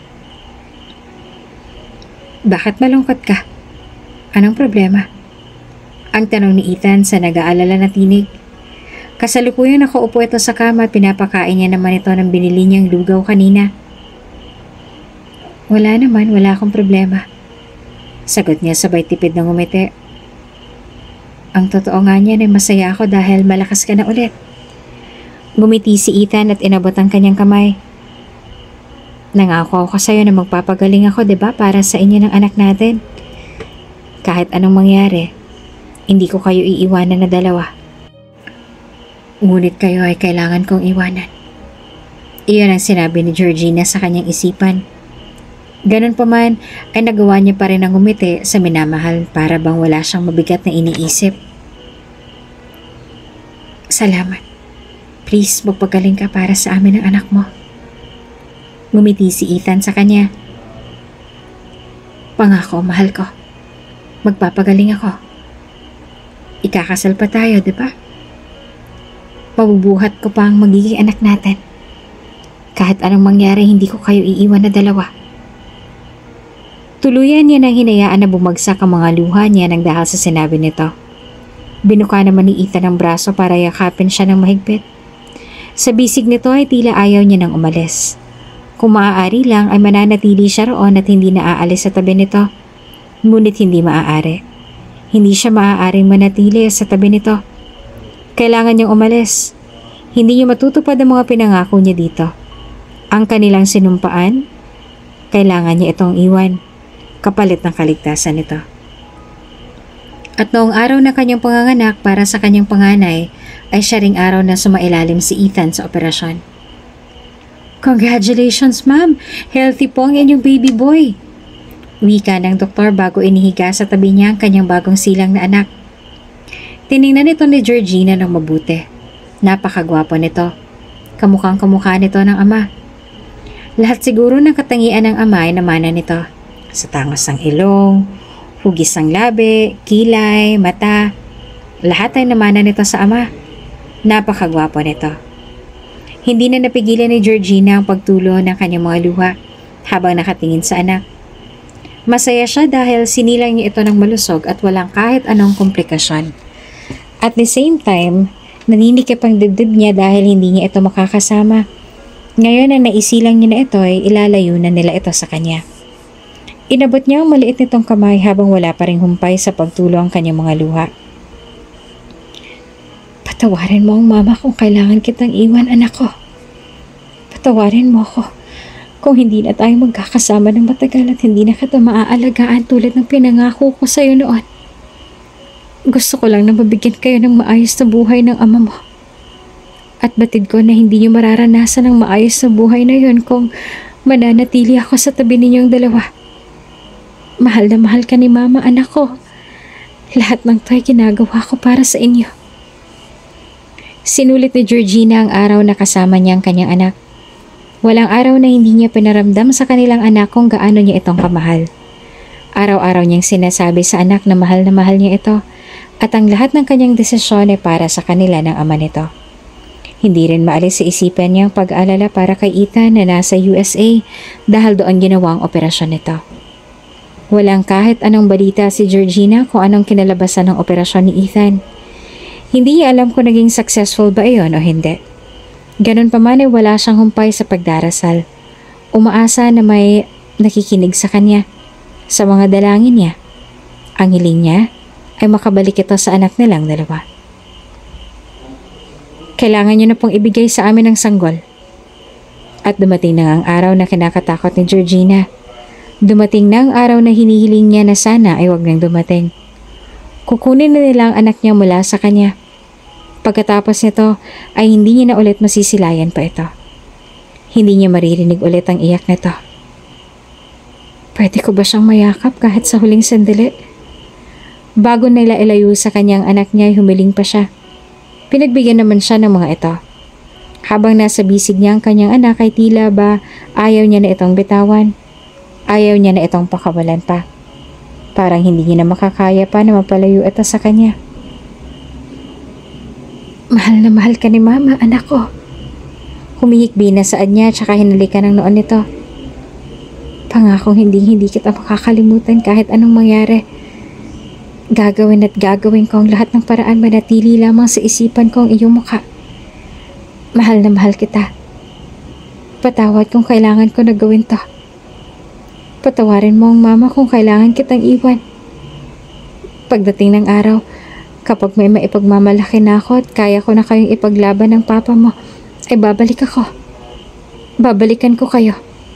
Bakit malungkot ka? Anong problema? Ang tanong ni Ethan sa nag-aalala na tinig. Kasalukuyang nakaupo ito sa kama at pinapakain niya naman ito ng binili niyang lugaw kanina. Wala naman, wala akong problema. Sagot niya sabay tipid ng ngumiti. Ang totoo nga niyan ay masaya ako dahil malakas ka na ulit. Ngumiti si Ethan at inabot ang kanyang kamay. Nangako ako sa'yo na magpapagaling ako, diba, para sa inyo ng anak natin. Kahit anong mangyari, hindi ko kayo iiwanan na dalawa. Ngunit kayo ay kailangan kong iwanan. Iyon ang sinabi ni Georgina sa kanyang isipan. Ganun pa man ay nagawa niya pa rin ang ngumiti sa minamahal para bang wala siyang mabigat na iniisip. Salamat. Please, magpagaling ka para sa amin ng anak mo. Ngumiti si Ethan sa kanya. Pangako, mahal ko. Magpapagaling ako. Ikakasal pa tayo, di ba? Mabubuhat ko pa ang magiging anak natin. Kahit anong mangyari, hindi ko kayo iiwan na dalawa. Tuluyan niya nang hinayaan na bumagsak ang mga luha niya nang dahil sa sinabi nito. Binuka naman ni Ethan ang braso para yakapin siya ng mahigpit. Sa bisig nito ay tila ayaw niya nang umalis. Kung maaari lang ay mananatili siya roon at hindi na aalis sa tabi nito. Ngunit hindi maaari. Hindi siya maaaring manatili sa tabi nito. Kailangan niyang umalis. Hindi niya matutupad ang mga pinangako niya dito. Ang kanilang sinumpaan, kailangan niya itong iwan, kapalit ng kaligtasan nito. At noong araw na kanyang panganganak para sa kanyang panganay, ay siya ring araw na sumailalim si Ethan sa operasyon. Congratulations, ma'am! Healthy po ang inyong baby boy! Wika ng doktor bago inihiga sa tabi niya ang kanyang bagong silang na anak. Tiningnan ito ni Georgina ng mabuti. Napakagwapo nito. Kamukhang-kamukha nito ng ama. Lahat siguro ng katangian ng ama ay namana nito. Sa tangos ng ilong, hugis ng labi, kilay, mata. Lahat ay namana nito sa ama. Napakagwapo nito. Hindi na napigilan ni Georgina ang pagtulo ng kanyang mga luha habang nakatingin sa anak. Masaya siya dahil sinilang niya ito ng malusog at walang kahit anong komplikasyon. At the same time, naninikip ang dibdib niya dahil hindi niya ito makakasama. Ngayon na naisilang niya na ito ay ilalayo na nila ito sa kanya. Inabot niya ang maliit nitong kamay habang wala pa ring humpay sa pagtulo ang kanyang mga luha. Patawarin mo ang mama kung kailangan kitang iwan, anak ko. Patawarin mo ako kung hindi na tayo magkakasama ng matagal at hindi na kita maaalagaan tulad ng pinangako ko sa iyo noon. Gusto ko lang na mabigyan kayo ng maayos na buhay ng ama mo. At batid ko na hindi niyo mararanasan ang maayos na buhay na yun kung mananatili ako sa tabi ninyong dalawa. Mahal na mahal ka ni mama, anak ko. Lahat ng to'y ginagawa ko para sa inyo. Sinulit ni Georgina ang araw na kasama niya ang kanyang anak. Walang araw na hindi niya pinaramdam sa kanilang anak kung gaano niya itong kamahal. Araw-araw niyang sinasabi sa anak na mahal niya ito at ang lahat ng kanyang desisyon ay para sa kanila ng ama nito. Hindi rin maalis sa isipan niyang pag-alala para kay Ethan na nasa USA dahil doon ginawa ang operasyon nito. Walang kahit anong balita si Georgina kung anong kinalabasan ng operasyon ni Ethan. Hindi niya alam kung naging successful ba iyon o hindi. Ganun pa man ay wala siyang humpay sa pagdarasal. Umaasa na may nakikinig sa kanya, sa mga dalangin niya. Ang hiling niya ay makabalik ito sa anak nilang dalawa. Kailangan niyo na pong ibigay sa amin ang sanggol. At dumating na ang araw na kinakatakot ni Georgina. Dumating na ang araw na hinihiling niya na sana ay wag nang dumating. Kukunin na nila ang anak niya mula sa kanya. Pagkatapos nito ay hindi niya na ulit masisilayan pa ito. Hindi niya maririnig ulit ang iyak nito. Pwede ko ba siyang mayakap kahit sa huling sandali? Bago nila ilayo sa kanyang anak niya ay humiling pa siya. Pinagbigyan naman siya ng mga ito. Habang nasa bisig niya ang kanyang anak ay tila ba ayaw niya na itong bitawan. Ayaw niya na itong pakawalan pa. Parang hindi niya na makakaya pa na mapalayo ito sa kanya. Mahal na mahal ka ni Mama, anak ko. Humihikbi na saad niya tsaka hinalikan ng noon nito. Pangakong hindi kita makakalimutan kahit anong mangyari. Gagawin at gagawin ko ang lahat ng paraan manatili lamang sa isipan ko ang iyong mukha. Mahal na mahal kita. Patawad kung kailangan ko na gawin to. Patawarin mo ang mama kung kailangan kitang iwan. Pagdating ng araw, kapag may maipagmamalaki na ako at kaya ko na kayong ipaglaban ng papa mo, ay babalik ako. Babalikan ko kayo.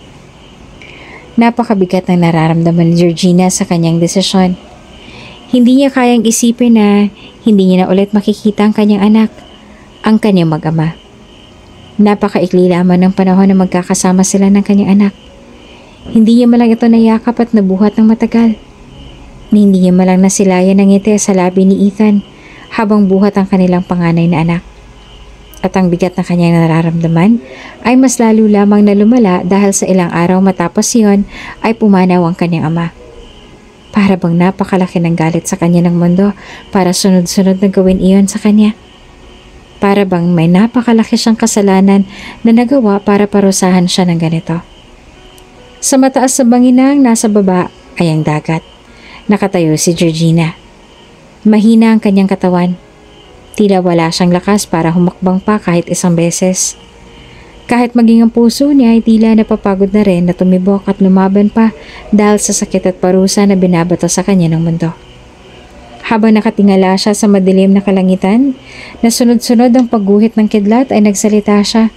Napakabigat ng nararamdaman ni Georgina sa kanyang desisyon. Hindi niya kayang isipin na hindi niya na ulit makikita ang kanyang anak, ang kanyang mag-ama. Napakaikli lamang ng panahon na magkakasama sila ng kanyang anak. Hindi niya malang ito nayakap at nabuhat ng matagal. Hindi niya malang nasilayan ng ngiti sa labi ni Ethan habang buhat ang kanilang panganay na anak. At ang bigat na kanyang nararamdaman ay mas lalo lamang na lumala dahil sa ilang araw matapos iyon ay pumanaw ang kanyang ama. Para bang napakalaki ng galit sa kanya ng mundo para sunod-sunod na gawin iyon sa kanya. Para bang may napakalaki siyang kasalanan na nagawa para parusahan siya ng ganito. Sa mataas sa banginang nasa baba ay ang dagat. Nakatayo si Georgina. Mahina ang kanyang katawan. Tila wala siyang lakas para humakbang pa kahit isang beses. Kahit maging ang puso niya ay tila napapagod na rin na tumibok at lumaban pa dahil sa sakit at parusa na binabato sa kanya ng mundo. Habang nakatingala siya sa madilim na kalangitan, na sunod-sunod ang pagguhit ng kidlat ay nagsalita siya.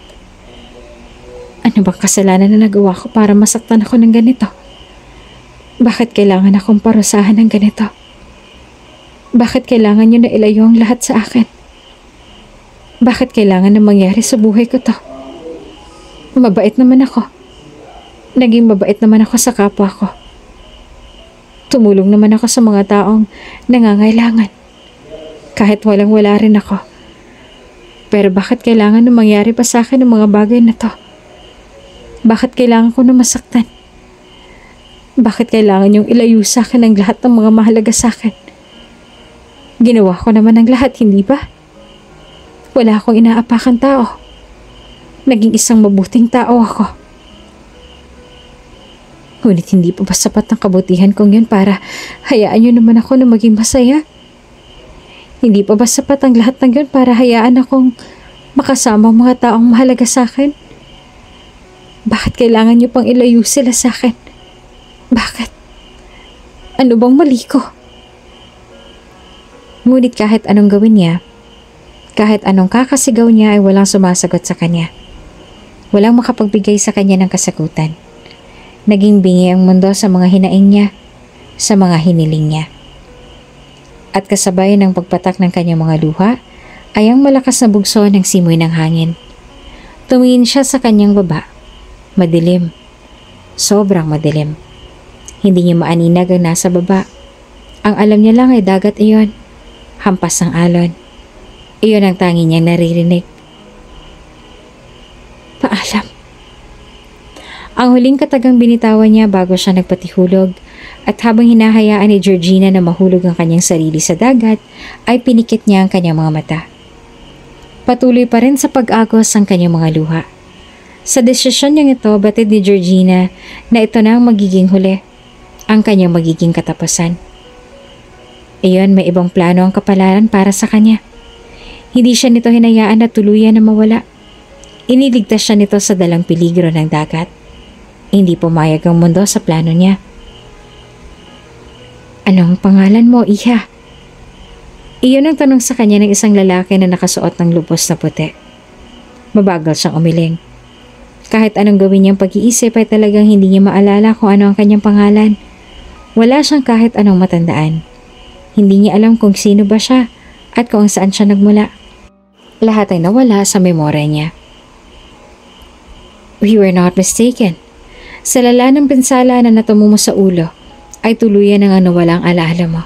Ano bang kasalanan na nagawa ko para masaktan ako ng ganito? Bakit kailangan akong parusahan ng ganito? Bakit kailangan niyo na ilayo ang lahat sa akin? Bakit kailangan na mangyari sa buhay ko to? Mabait naman ako. Naging mabait naman ako sa kapwa ko. Tumulong naman ako sa mga taong nangangailangan. Kahit walang-wala rin ako. Pero bakit kailangan na mangyari pa sa akin ang mga bagay na to? Bakit kailangan ko na masaktan? Bakit kailangan yung ilayo sa akin ang lahat ng mga mahalaga sa akin? Ginawa ko naman ang lahat, hindi ba? Wala akong inaapakan tao. Naging isang mabuting tao ako. Ngunit hindi pa ba sapat ang kabutihan kong yun para hayaan nyo naman ako na maging masaya? Hindi pa ba sapat ang lahat ng yun para hayaan akong makasama ang mga taong mahalaga sa akin? Bakit kailangan nyo pang ilayo sila sa akin? Bakit? Ano bang mali ko? Ngunit kahit anong gawin niya, kahit anong kakasigaw niya ay walang sumasagot sa kanya. Walang makapagbigay sa kanya ng kasagutan. Naging bingi ang mundo sa mga hinaing niya, sa mga hiniling niya. At kasabay ng pagpatak ng kanyang mga luha, ay ang malakas na bugso ng simoy ng hangin. Tumingin siya sa kanyang baba. Madilim. Sobrang madilim. Hindi niya maaninag ang nasa baba. Ang alam niya lang ay dagat iyon. Hampas ng alon. Iyon ang tangi niyang naririnig. Paalam. Ang huling katagang binitawan niya bago siya nagpatihulog At habang hinahayaan ni Georgina na mahulog ang kanyang sarili sa dagat, ay pinikit niya ang kanyang mga mata. Patuloy pa rin sa pag-agos ang kanyang mga luha. Sa desisyon niyang ito, batid ni Georgina na ito na ang magiging huli, ang kanyang magiging katapusan. Iyon, may ibang plano ang kapalaran para sa kanya. Hindi siya nito hinayaan na tuluyan na mawala. Iniligtas siya nito sa dalang peligro ng dagat. Hindi pumayag ang mundo sa plano niya. Anong pangalan mo, Iha? Iyon ang tanong sa kanya ng isang lalaki na nakasuot ng lubos na puti. Mabagal siyang umiling. Kahit anong gawin niyang pag-iisip ay talagang hindi niya maalala kung ano ang kanyang pangalan. Wala siyang kahit anong matandaan. Hindi niya alam kung sino ba siya at kung saan siya nagmula. Lahat ay nawala sa memorya niya. We were not mistaken. Sa lala ng pinsala na natamo mo sa ulo, ay tuluyan ang nawalang alaala mo.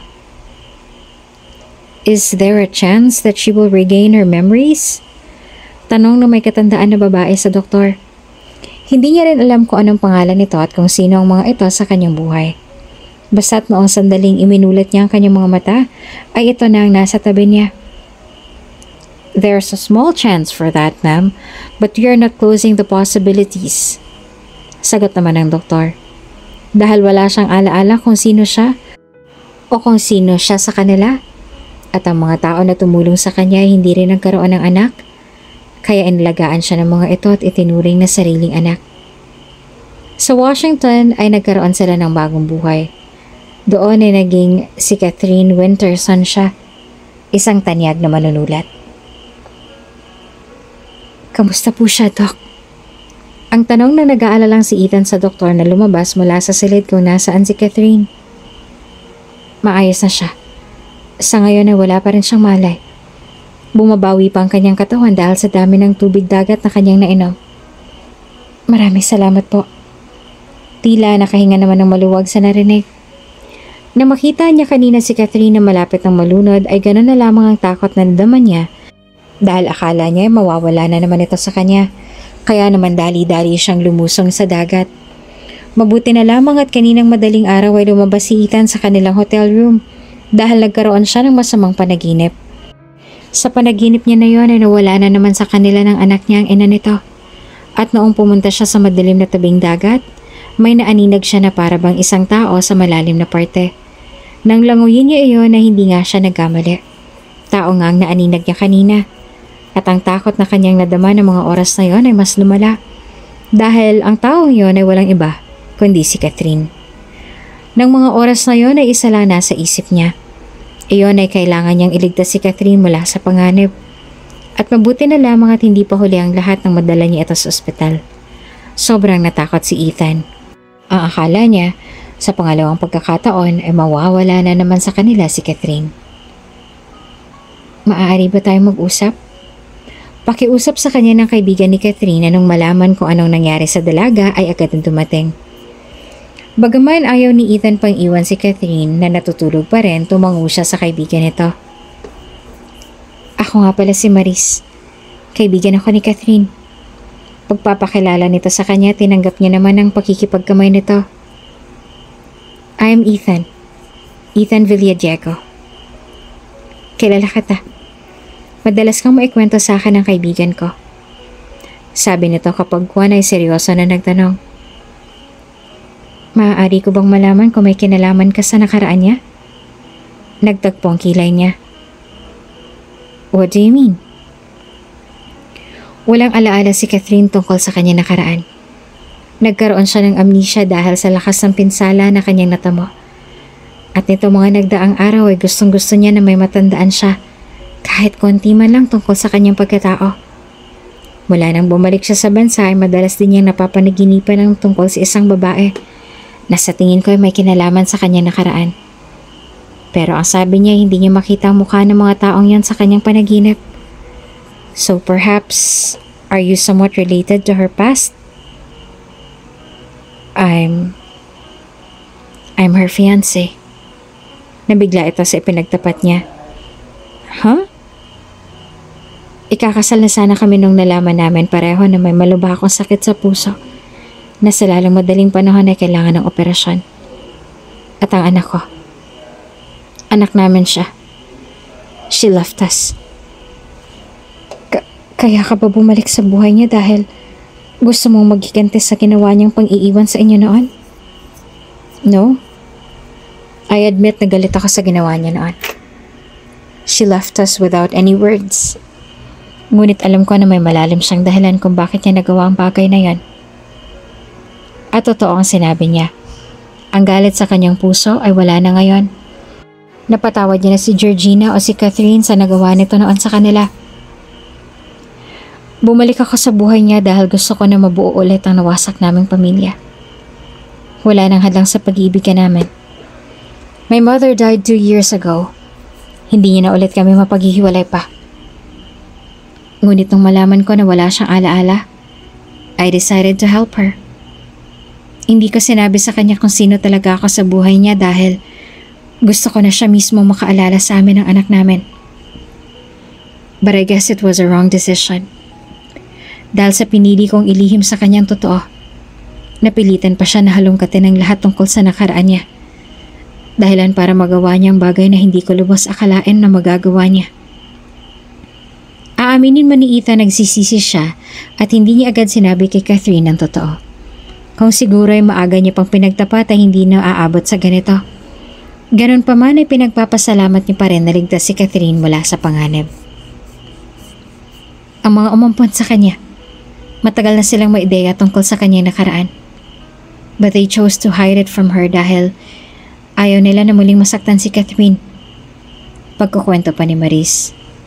Is there a chance that she will regain her memories? Tanong ng may katandaan na babae sa doktor. Hindi niya rin alam kung anong pangalan nito at kung sino ang mga ito sa kanyang buhay. Basta't noong sandaling iminulat niya ang kanyang mga mata, ay ito na ang nasa tabi niya. There's a small chance for that, ma'am, but you're not closing the possibilities. Sagot naman ng doktor. Dahil wala siyang alaala kung sino siya o kung sino siya sa kanila at ang mga tao na tumulong sa kanya ay hindi rin nagkaroon ng anak, kaya inilagaan siya ng mga ito at itinuring na sariling anak. Sa Washington ay nagkaroon sila ng bagong buhay. Doon ay naging si Catherine Winterson siya, isang tanyag na manunulat. Kamusta po siya, Doc? Ang tanong na nag-aalalang si Ethan sa doktor na lumabas mula sa silid kung nasaan si Catherine. Maayos na siya. Sa ngayon ay wala pa rin siyang malay. Bumabawi pa ang kanyang katawan dahil sa dami ng tubig dagat na kanyang nainom. Maraming salamat po. Tila nakahinga naman ng maluwag sa narinig. Na makita niya kanina si Catherine na malapit ng malunod ay gano'n na lamang ang takot na nadaman niya dahil akala niya ay mawawala na naman ito sa kanya. Kaya naman dali-dali siyang lumusong sa dagat. Mabuti na lamang at kaninang madaling araw ay lumabas si Ethan sa kanilang hotel room dahil nagkaroon siya ng masamang panaginip. Sa panaginip niya na yon ay nawala na naman sa kanila ng anak niya ang ina nito. At noong pumunta siya sa madilim na tabing dagat, may naaninag siya na para bang isang tao sa malalim na parte. Nang languyin niya iyon na hindi nga siya nagkamali. Tao nga ang naaninag niya kanina. At ang takot na kanyang nadama ng mga oras na yon ay mas lumala. Dahil ang taong yon ay walang iba, kundi si Catherine. Nang mga oras na yon ay isa lang nasa isip niya. Iyon ay kailangan niyang iligtas si Catherine mula sa panganib. At mabuti na lamang at hindi pa huli ang lahat ng madala niya ito sa ospital. Sobrang natakot si Ethan. Ang akala niya, sa pangalawang pagkakataon ay mawawala na naman sa kanila si Catherine. Maaari ba tayong mag-usap? Pakiusap sa kanya ng kaibigan ni Catherine na nung malaman kung anong nangyari sa dalaga ay agad na dumating. Bagaman ayaw ni Ethan pang iwan si Catherine na natutulog pa rin, tumango siya sa kaibigan nito. Ako nga pala si Maris. Kaibigan ako ni Catherine. Pagpapakilala nito sa kanya, tinanggap niya naman ang pakikipagkamay nito. I am Ethan. Ethan Villadiego. Kilala kita. Madalas kang maikwento sa akin ng kaibigan ko. Sabi nito kapag Juan ay seryoso na nagtanong. Maaari ko bang malaman kung may kinalaman ka sa nakaraan niya? Nagtagpo ang kilay niya. What do you mean? Walang alaala si Catherine tungkol sa kanya nakaraan. Nagkaroon siya ng amnesia dahil sa lakas ng pinsala na kanyang natamo. At nito mga nagdaang araw ay gustong-gusto niya na may matandaan siya. Kahit konti man lang tungkol sa kanyang pagkatao. Mula nang bumalik siya sa bansa ay madalas din niyang napapanaginipan ng tungkol sa isang babae na sa tingin ko ay may kinalaman sa kanyang nakaraan. Pero ang sabi niya hindi niya makita ang mukha ng mga taong yan sa kanyang panaginip. So perhaps, are you somewhat related to her past? I'm her fiancé. Nabigla ito sa ipinagtapat niya. Huh? Ikakasal na sana kami nung nalaman namin pareho na may malubha akong sakit sa puso na sa lalong madaling panahon ay kailangan ng operasyon. At ang anak ko. Anak namin siya. She left us. Kaya ka ba bumalik sa buhay niya dahil gusto mong maghiganti sa ginawa niyang pang-iiwan sa inyo noon? No. I admit na galit ako sa ginawa niya noon. She left us without any words. Ngunit alam ko na may malalim siyang dahilan kung bakit niya nagawa ang bagay na yan. At totoo ang sinabi niya. Ang galit sa kanyang puso ay wala na ngayon. Napatawad niya na si Georgina o si Catherine sa nagawa nito noon sa kanila. Bumalik ako sa buhay niya dahil gusto ko na mabuo ulit ang nawasak naming pamilya. Wala nang hadlang sa pag-ibig namin. My mother died 2 years ago. Hindi niya na ulit kami mapaghihiwalay pa. Ngunit nung malaman ko na wala siyang alaala, I decided to help her. Hindi ko sinabi sa kanya kung sino talaga ako sa buhay niya dahil gusto ko na siya mismo makaalala sa amin ng anak namin. But I guess it was a wrong decision. Dahil sa pinili kong ilihim sa kanyang totoo, napilitan pa siya na halongkatin ang lahat tungkol sa nakaraan niya. Dahilan para magawa niya ang bagay na hindi ko lubos akalain na magagawa niya. Aaminin man ni Ethan nagsisisi siya at hindi niya agad sinabi kay Catherine ang totoo. Kung siguro ay maaga niya pang pinagtapat ay hindi na aabot sa ganito. Ganon pa man ay pinagpapasalamat niya pa rin na ligtas si Catherine mula sa panganib. Ang mga umampon sa kanya, matagal na silang may ideya tungkol sa kanyang nakaraan. But they chose to hide it from her dahil ayaw nila na muling masaktan si Catherine. Pagkukwento pa ni Maris.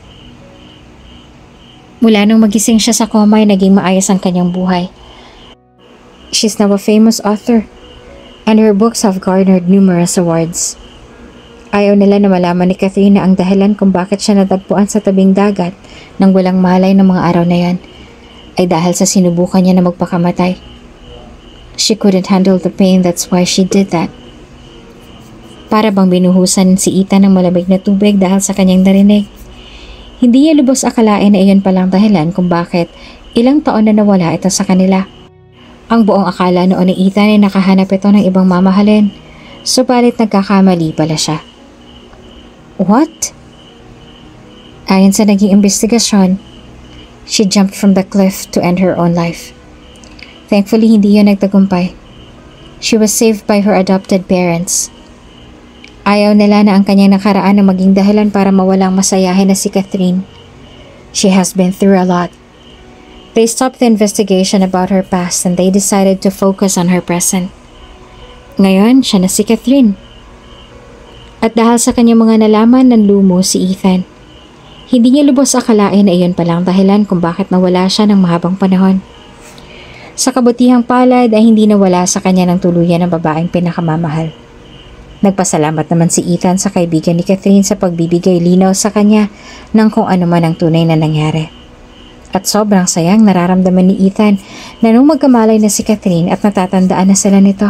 Mula nung magising siya sa coma ay naging maayos ang kanyang buhay. She's now a famous author and her books have garnered numerous awards. Ayaw nila na malaman ni Catherine na ang dahilan kung bakit siya natagpuan sa tabing dagat nang walang malay ng mga araw na yan ay dahil sa sinubukan niya na magpakamatay. She couldn't handle the pain, that's why she did that. Para bang binuhusan si Ethan ng malamig na tubig dahil sa kanyang narinig. Hindi niya lubos akalain na iyon palang dahilan kung bakit ilang taon na nawala ito sa kanila. Ang buong akala noon ni Ethan ay nakahanap ito ng ibang mamahalin, subalit nagkakamali pala siya. What? Ayon sa naging investigasyon, she jumped from the cliff to end her own life. Thankfully, hindi yun nagtagumpay. She was saved by her adopted parents. Ayaw nila na ang kanyang nakaraan na maging dahilan para mawalang masayahin na si Catherine. She has been through a lot. They stopped the investigation about her past and they decided to focus on her present. Ngayon, siya na si Catherine. At dahil sa kanyang mga nalaman ng lumo si Ethan, hindi niya lubos akalain na iyon palang dahilan kung bakit nawala siya ng mahabang panahon. Sa kabutihang palad ay hindi nawala sa kanya ng tuluyan ng babaeng pinakamamahal. Nagpasalamat naman si Ethan sa kaibigan ni Catherine sa pagbibigay linaw sa kanya ng kung ano man ang tunay na nangyari. At sobrang sayang nararamdaman ni Ethan na nung magkamalay na si Catherine at natatandaan na sila nito.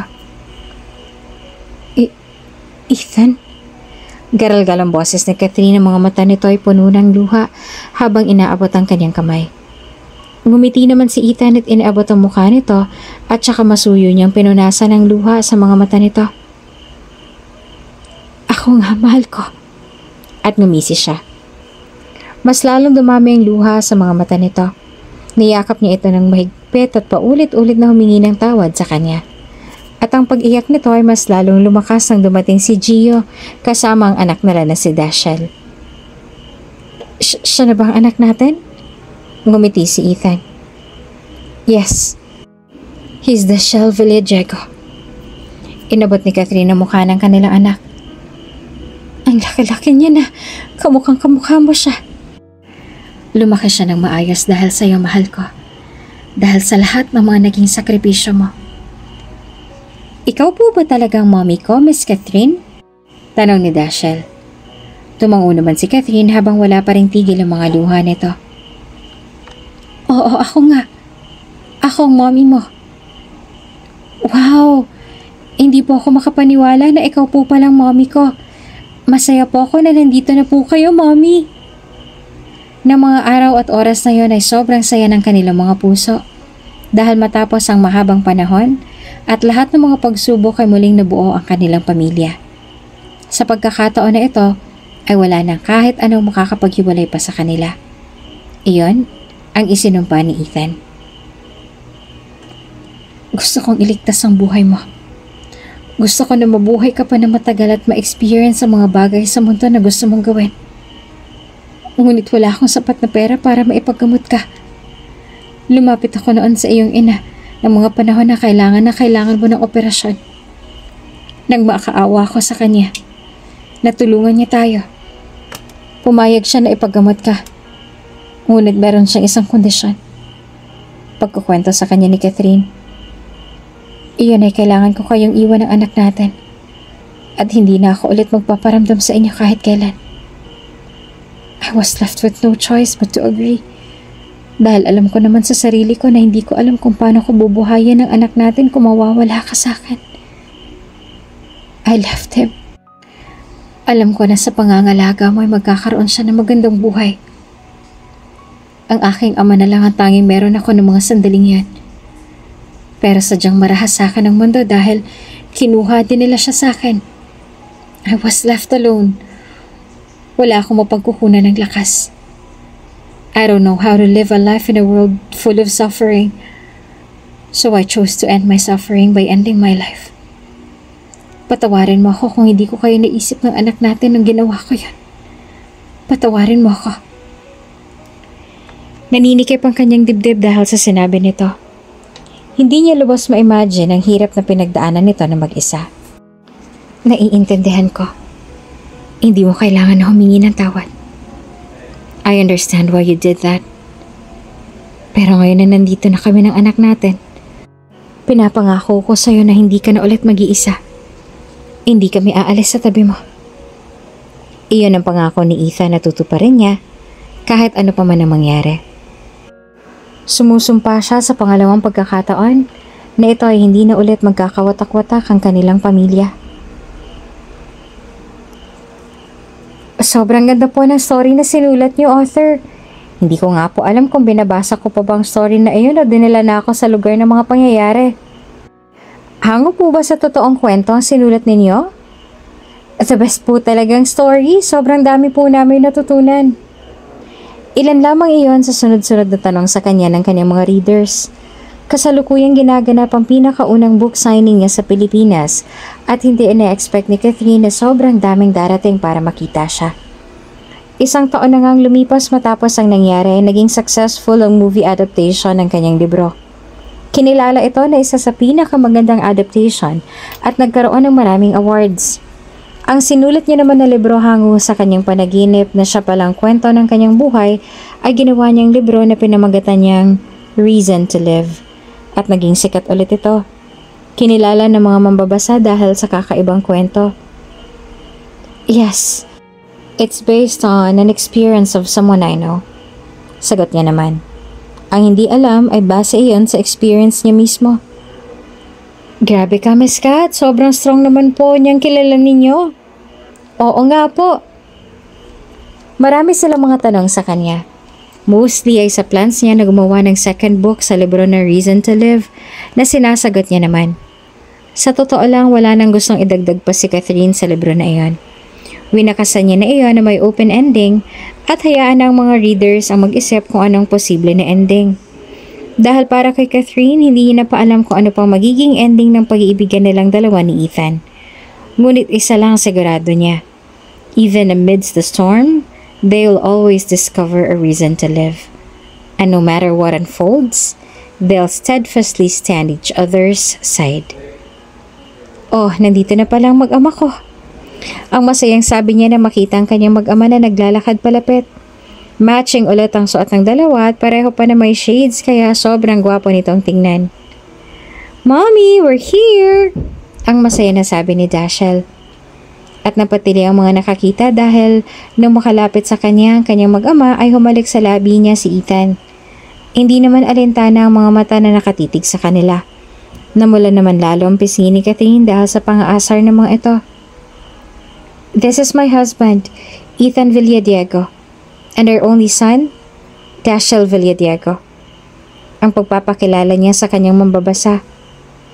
Ethan? Garalgal ang boses ni Catherine, ang mga mata nito ay puno ng luha habang inaabot ang kanyang kamay. Ngumiti naman si Ethan at inaabot ang mukha nito at saka masuyo niyang pinunasan ng luha sa mga mata nito. Ako nga, mahal ko. At ngumisi siya. Mas lalong dumami ang luha sa mga mata nito. Niyakap niya ito ng mahigpit at paulit-ulit na humingi ng tawad sa kanya. At ang pag-iyak nito ay mas lalong lumakas nang dumating si Gio kasama ang anak nila na si Dashiell. Siya na ba ang anak natin? Ngumiti si Ethan. Yes. He's Dashiell Villadiego. Inabot ni Catherine ang mukha ng kanilang anak. Ang laki-laki niya na. Kamukhang-kamukha mo siya. Lumaki siya ng maayos dahil sa iyo, mahal ko. Dahil sa lahat ng mga naging sakripisyo mo. Ikaw po ba talagang mommy ko, Miss Catherine? Tanong ni Dashiell. Tumango naman si Catherine habang wala pa ring tigil ang mga luha nito. Oo, ako nga. Ako ang mommy mo. Wow! Hindi po ako makapaniwala na ikaw po palang mommy ko. Masaya po ako na nandito na po kayo, mommy. Ng mga araw at oras na yon ay sobrang saya ng kanilang mga puso. Dahil matapos ang mahabang panahon, at lahat ng mga pagsubok ay muling nabuo ang kanilang pamilya. Sa pagkakataon na ito ay wala nang kahit anong makakapaghiwalay pa sa kanila. Iyon ang isinumpa ni Ethan. Gusto kong iligtas ang buhay mo. Gusto ko na mabuhay ka pa na matagal at ma-experience ang mga bagay sa mundo na gusto mong gawin. Ngunit wala akong sapat na pera para maipaggamot ka. Lumapit ako noon sa iyong ina ng mga panahon na kailangan mo ng operasyon. Nang makaawa ako sa kanya, natulungan niya tayo. Pumayag siya na ipaggamot ka. Ngunit meron siyang isang kondisyon. Pagkukwento sa kanya ni Catherine, iyon ay kailangan ko kayong iwan ng anak natin at hindi na ako ulit magpaparamdam sa inyo kahit kailan. I was left with no choice but to agree. Dahil alam ko naman sa sarili ko na hindi ko alam kung paano ko bubuhayin ang anak natin kung mawawala ka sa akin. I left him. Alam ko na sa pangangalaga mo ay magkakaroon siya ng magandang buhay. Ang aking ama na lang ang tanging meron ako ng mga sandaling yan. Pero sadyang marahas sa akin ang mundo dahil kinuha din nila siya sa akin. I was left alone. Wala akong mapagkukunan ng lakas. I don't know how to live a life in a world full of suffering. So I chose to end my suffering by ending my life. Patawarin mo ako kung hindi ko kayo naisip ng anak natin nung ginawa ko yan. Patawarin mo ako. Naninikip ang kanyang dibdib dahil sa sinabi nito. Hindi niya lubos ma-imagine ang hirap na pinagdaanan nito na mag-isa. Naiintindihan ko. Hindi mo kailangan na humingi ng tawad. I understand why you did that. Pero ngayon na nandito na kami ng anak natin, pinapangako ko sa'yo na hindi ka na ulit mag-iisa. Hindi kami aalis sa tabi mo. Iyon ang pangako ni Ethan na tutuparin niya kahit ano pa man ang mangyari. Sumusumpa siya sa pangalawang pagkakataon na ito ay hindi na ulit magkakawatak-watak ang kanilang pamilya. Sobrang ganda po ng story na sinulat niyo, author. Hindi ko nga po alam kung binabasa ko pa bang story na iyon o dinala na ako sa lugar ng mga pangyayari. Hango po ba sa totoong kwento ang sinulat ninyo? The best po talagang story. Sobrang dami po namin natutunan. Ilan lamang iyon sa sunod-sunod na tanong sa kanya ng kanyang mga readers. Kasalukuyang ginaganap ang pinakaunang book signing niya sa Pilipinas at hindi ina-expect ni Catherine na sobrang daming darating para makita siya. Isang taon na ngang lumipas matapos ang nangyari, naging successful ang movie adaptation ng kanyang libro. Kinilala ito na isa sa pinakamagandang adaptation at nagkaroon ng maraming awards. Ang sinulat niya naman na libro hango sa kanyang panaginip na siya palang kwento ng kanyang buhay ay ginawa niyang libro na pinamagatan niyang Reason to Live. At naging sikat ulit ito. Kinilala ng mga mambabasa dahil sa kakaibang kwento. Yes, it's based on an experience of someone I know. Sagot niya naman. Ang hindi alam ay base iyon sa experience niya mismo. Grabe ka, Miss Kat. Sobrang strong naman po niyang kilala ninyo. Oo nga po. Marami silang mga tanong sa kanya. Mostly ay sa plans niya na gumawa ng second book sa libro na Reason to Live na sinasagot niya naman. Sa totoo lang, wala nang gustong idagdag pa si Catherine sa libro na iyon. Winakasan niya na iyon na may open ending at hayaan ng mga readers ang mag-isip kung anong posible na ending. Dahil para kay Catherine, hindi niya na pa alam kung ano pang magiging ending ng pag-iibigan nilang dalawa ni Ethan. Ngunit isa lang sigurado niya. Even amidst the storm, they'll always discover a reason to live. And no matter what unfolds, they'll steadfastly stand each other's side. Oh, nandito na pala ang mag-ama ko. Ang masayang sabi niya na makita ang kanyang mag-ama na naglalakad palapit. Matching ulit ang suot ng dalawa at pareho pa na may shades kaya sobrang gwapo nitong tingnan. Mommy, we're here! Ang masaya na sabi ni Dashiell. At napatili ang mga nakakita dahil nung makalapit sa kanya ang kanyang mag-ama ay humalik sa labi niya si Ethan. Hindi naman alintana ang mga mata na nakatitig sa kanila. Namula naman lalo ang pisngi ni Catherine dahil sa pang-aasar ng mga ito. This is my husband, Ethan Villadiego. And our only son, Dashiell Villadiego. Ang pagpapakilala niya sa kanyang mambabasa.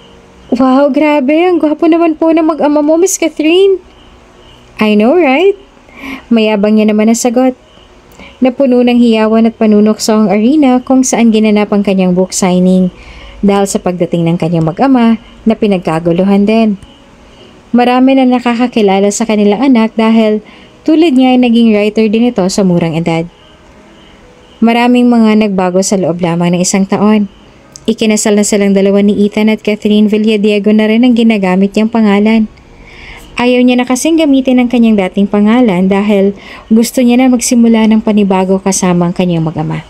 Wow, grabe. Ang gwapo naman po ng mag-ama mo, Miss Catherine. I know, right? Mayabang niya naman ang sagot. Napuno ng hiyawan at panunokso ang arena kung saan ginanap ang kanyang book signing dahil sa pagdating ng kanyang mag-ama na pinagkaguluhan din. Marami na nakakakilala sa kanilang anak dahil tulad niya ay naging writer din ito sa murang edad. Maraming mga nagbago sa loob lamang ng isang taon. Ikinasal na silang dalawa ni Ethan at Catherine Villadiego na rin ang ginagamit niyang pangalan. Ayaw niya na kasing gamitin ang kanyang dating pangalan dahil gusto niya na magsimula ng panibago kasama ang kanyang mag-ama.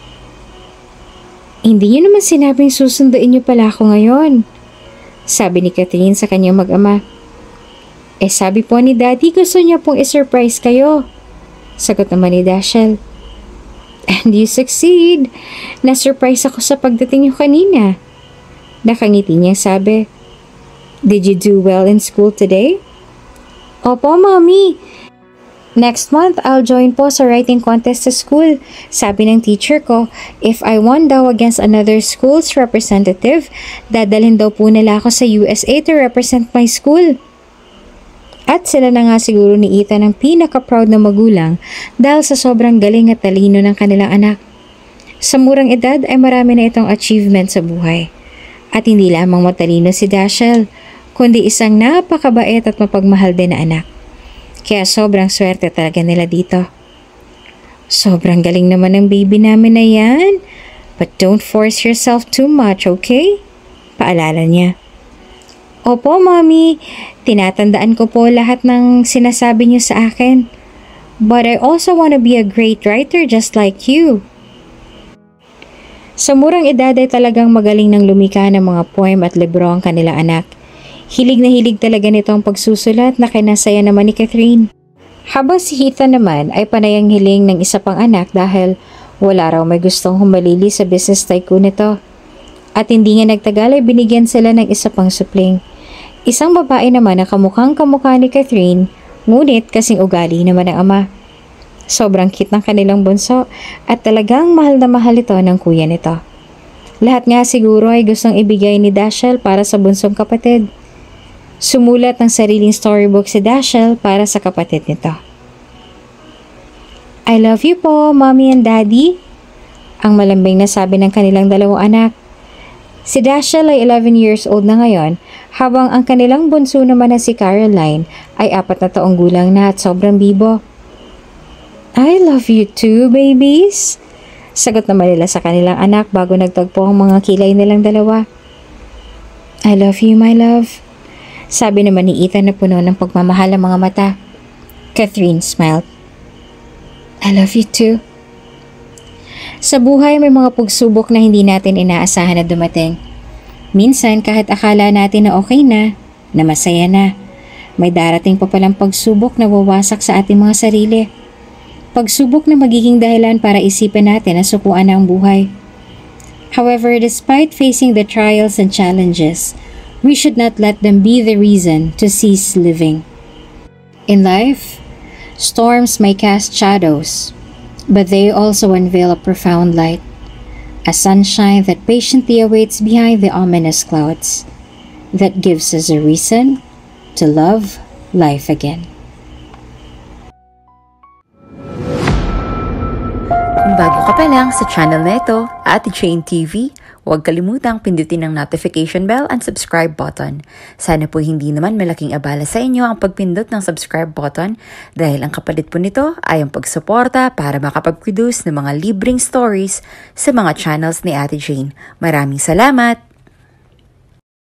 Hindi niyo naman sinabing susunduin niyo pala ako ngayon, sabi ni Catherine sa kanyang mag-ama. Sabi po ni Daddy gusto niya pong i-surprise kayo, sagot naman ni Dashiell. And you succeed. Na-surprise ako sa pagdating niyo kanina. Nakangiti niyang sabi. Did you do well in school today? Opo, Mommy. Next month, I'll join po sa writing contest sa school. Sabi ng teacher ko, if I won daw against another school's representative, dadalhin daw po nila ako sa USA to represent my school. At sila na nga siguro ni Ethan ang pinaka-proud na magulang dahil sa sobrang galing at talino ng kanilang anak. Sa murang edad ay marami na itong achievement sa buhay. At hindi lamang matalino si Dashiell, kundi isang napakabait at mapagmahal din na anak. Kaya sobrang swerte talaga nila dito. Sobrang galing naman ng baby namin na yan. But don't force yourself too much, okay? Paalala niya. Opo, Mommy. Tinatandaan ko po lahat ng sinasabi niyo sa akin. But I also want to be a great writer just like you. Sa murang edad ay talagang magaling ng lumika ng mga poem at libro ang kanilang anak. Hilig na hilig talaga nito ang pagsusulat na kinasaya naman ni Catherine. Habang si Ethan naman ay panayang hiling ng isa pang anak dahil wala raw may gustong humalili sa business tycoon nito. At hindi nga nagtagal ay binigyan sila ng isa pang supling. Isang babae naman na kamukhang kamukha ni Catherine, ngunit kasing ugali naman ng ama. Sobrang cute ng kanilang bunso at talagang mahal na mahal ito ng kuya nito. Lahat nga siguro ay gustong ibigay ni Dashiell para sa bunsong kapatid. Sumulat ng sariling storybook si Dashiell para sa kapatid nito. I love you po, Mommy and Daddy. Ang malambing na sabi ng kanilang dalawang anak. Si Dashiell ay 11 years old na ngayon, habang ang kanilang bunso naman na si Caroline ay 4 na taong gulang na at sobrang bibo. I love you too, babies. Sagot naman nila sa kanilang anak bago nagtagpo ang mga kilay nilang dalawa. I love you, my love. Sabi naman ni Ethan na puno ng pagmamahal ang mga mata. Catherine smiled. I love you too. Sa buhay may mga pagsubok na hindi natin inaasahan na dumating. Minsan kahit akala natin na okay na masaya na, may darating pa palang pagsubok na wawasak sa ating mga sarili. Pagsubok na magiging dahilan para isipin natin na sukuan na ang buhay. However, despite facing the trials and challenges, we should not let them be the reason to cease living. In life, storms may cast shadows, but they also unveil a profound light, a sunshine that patiently awaits behind the ominous clouds, that gives us a reason to love life again. Kung bago ka pa lang sa channel na ito, Ate Jane TV, huwag kalimutang pindutin ang notification bell and subscribe button. Sana po hindi naman malaking abala sa inyo ang pagpindot ng subscribe button dahil ang kapalit po nito ay ang pagsuporta para makapag-produce ng mga libreng stories sa mga channels ni Ate Jane. Maraming salamat!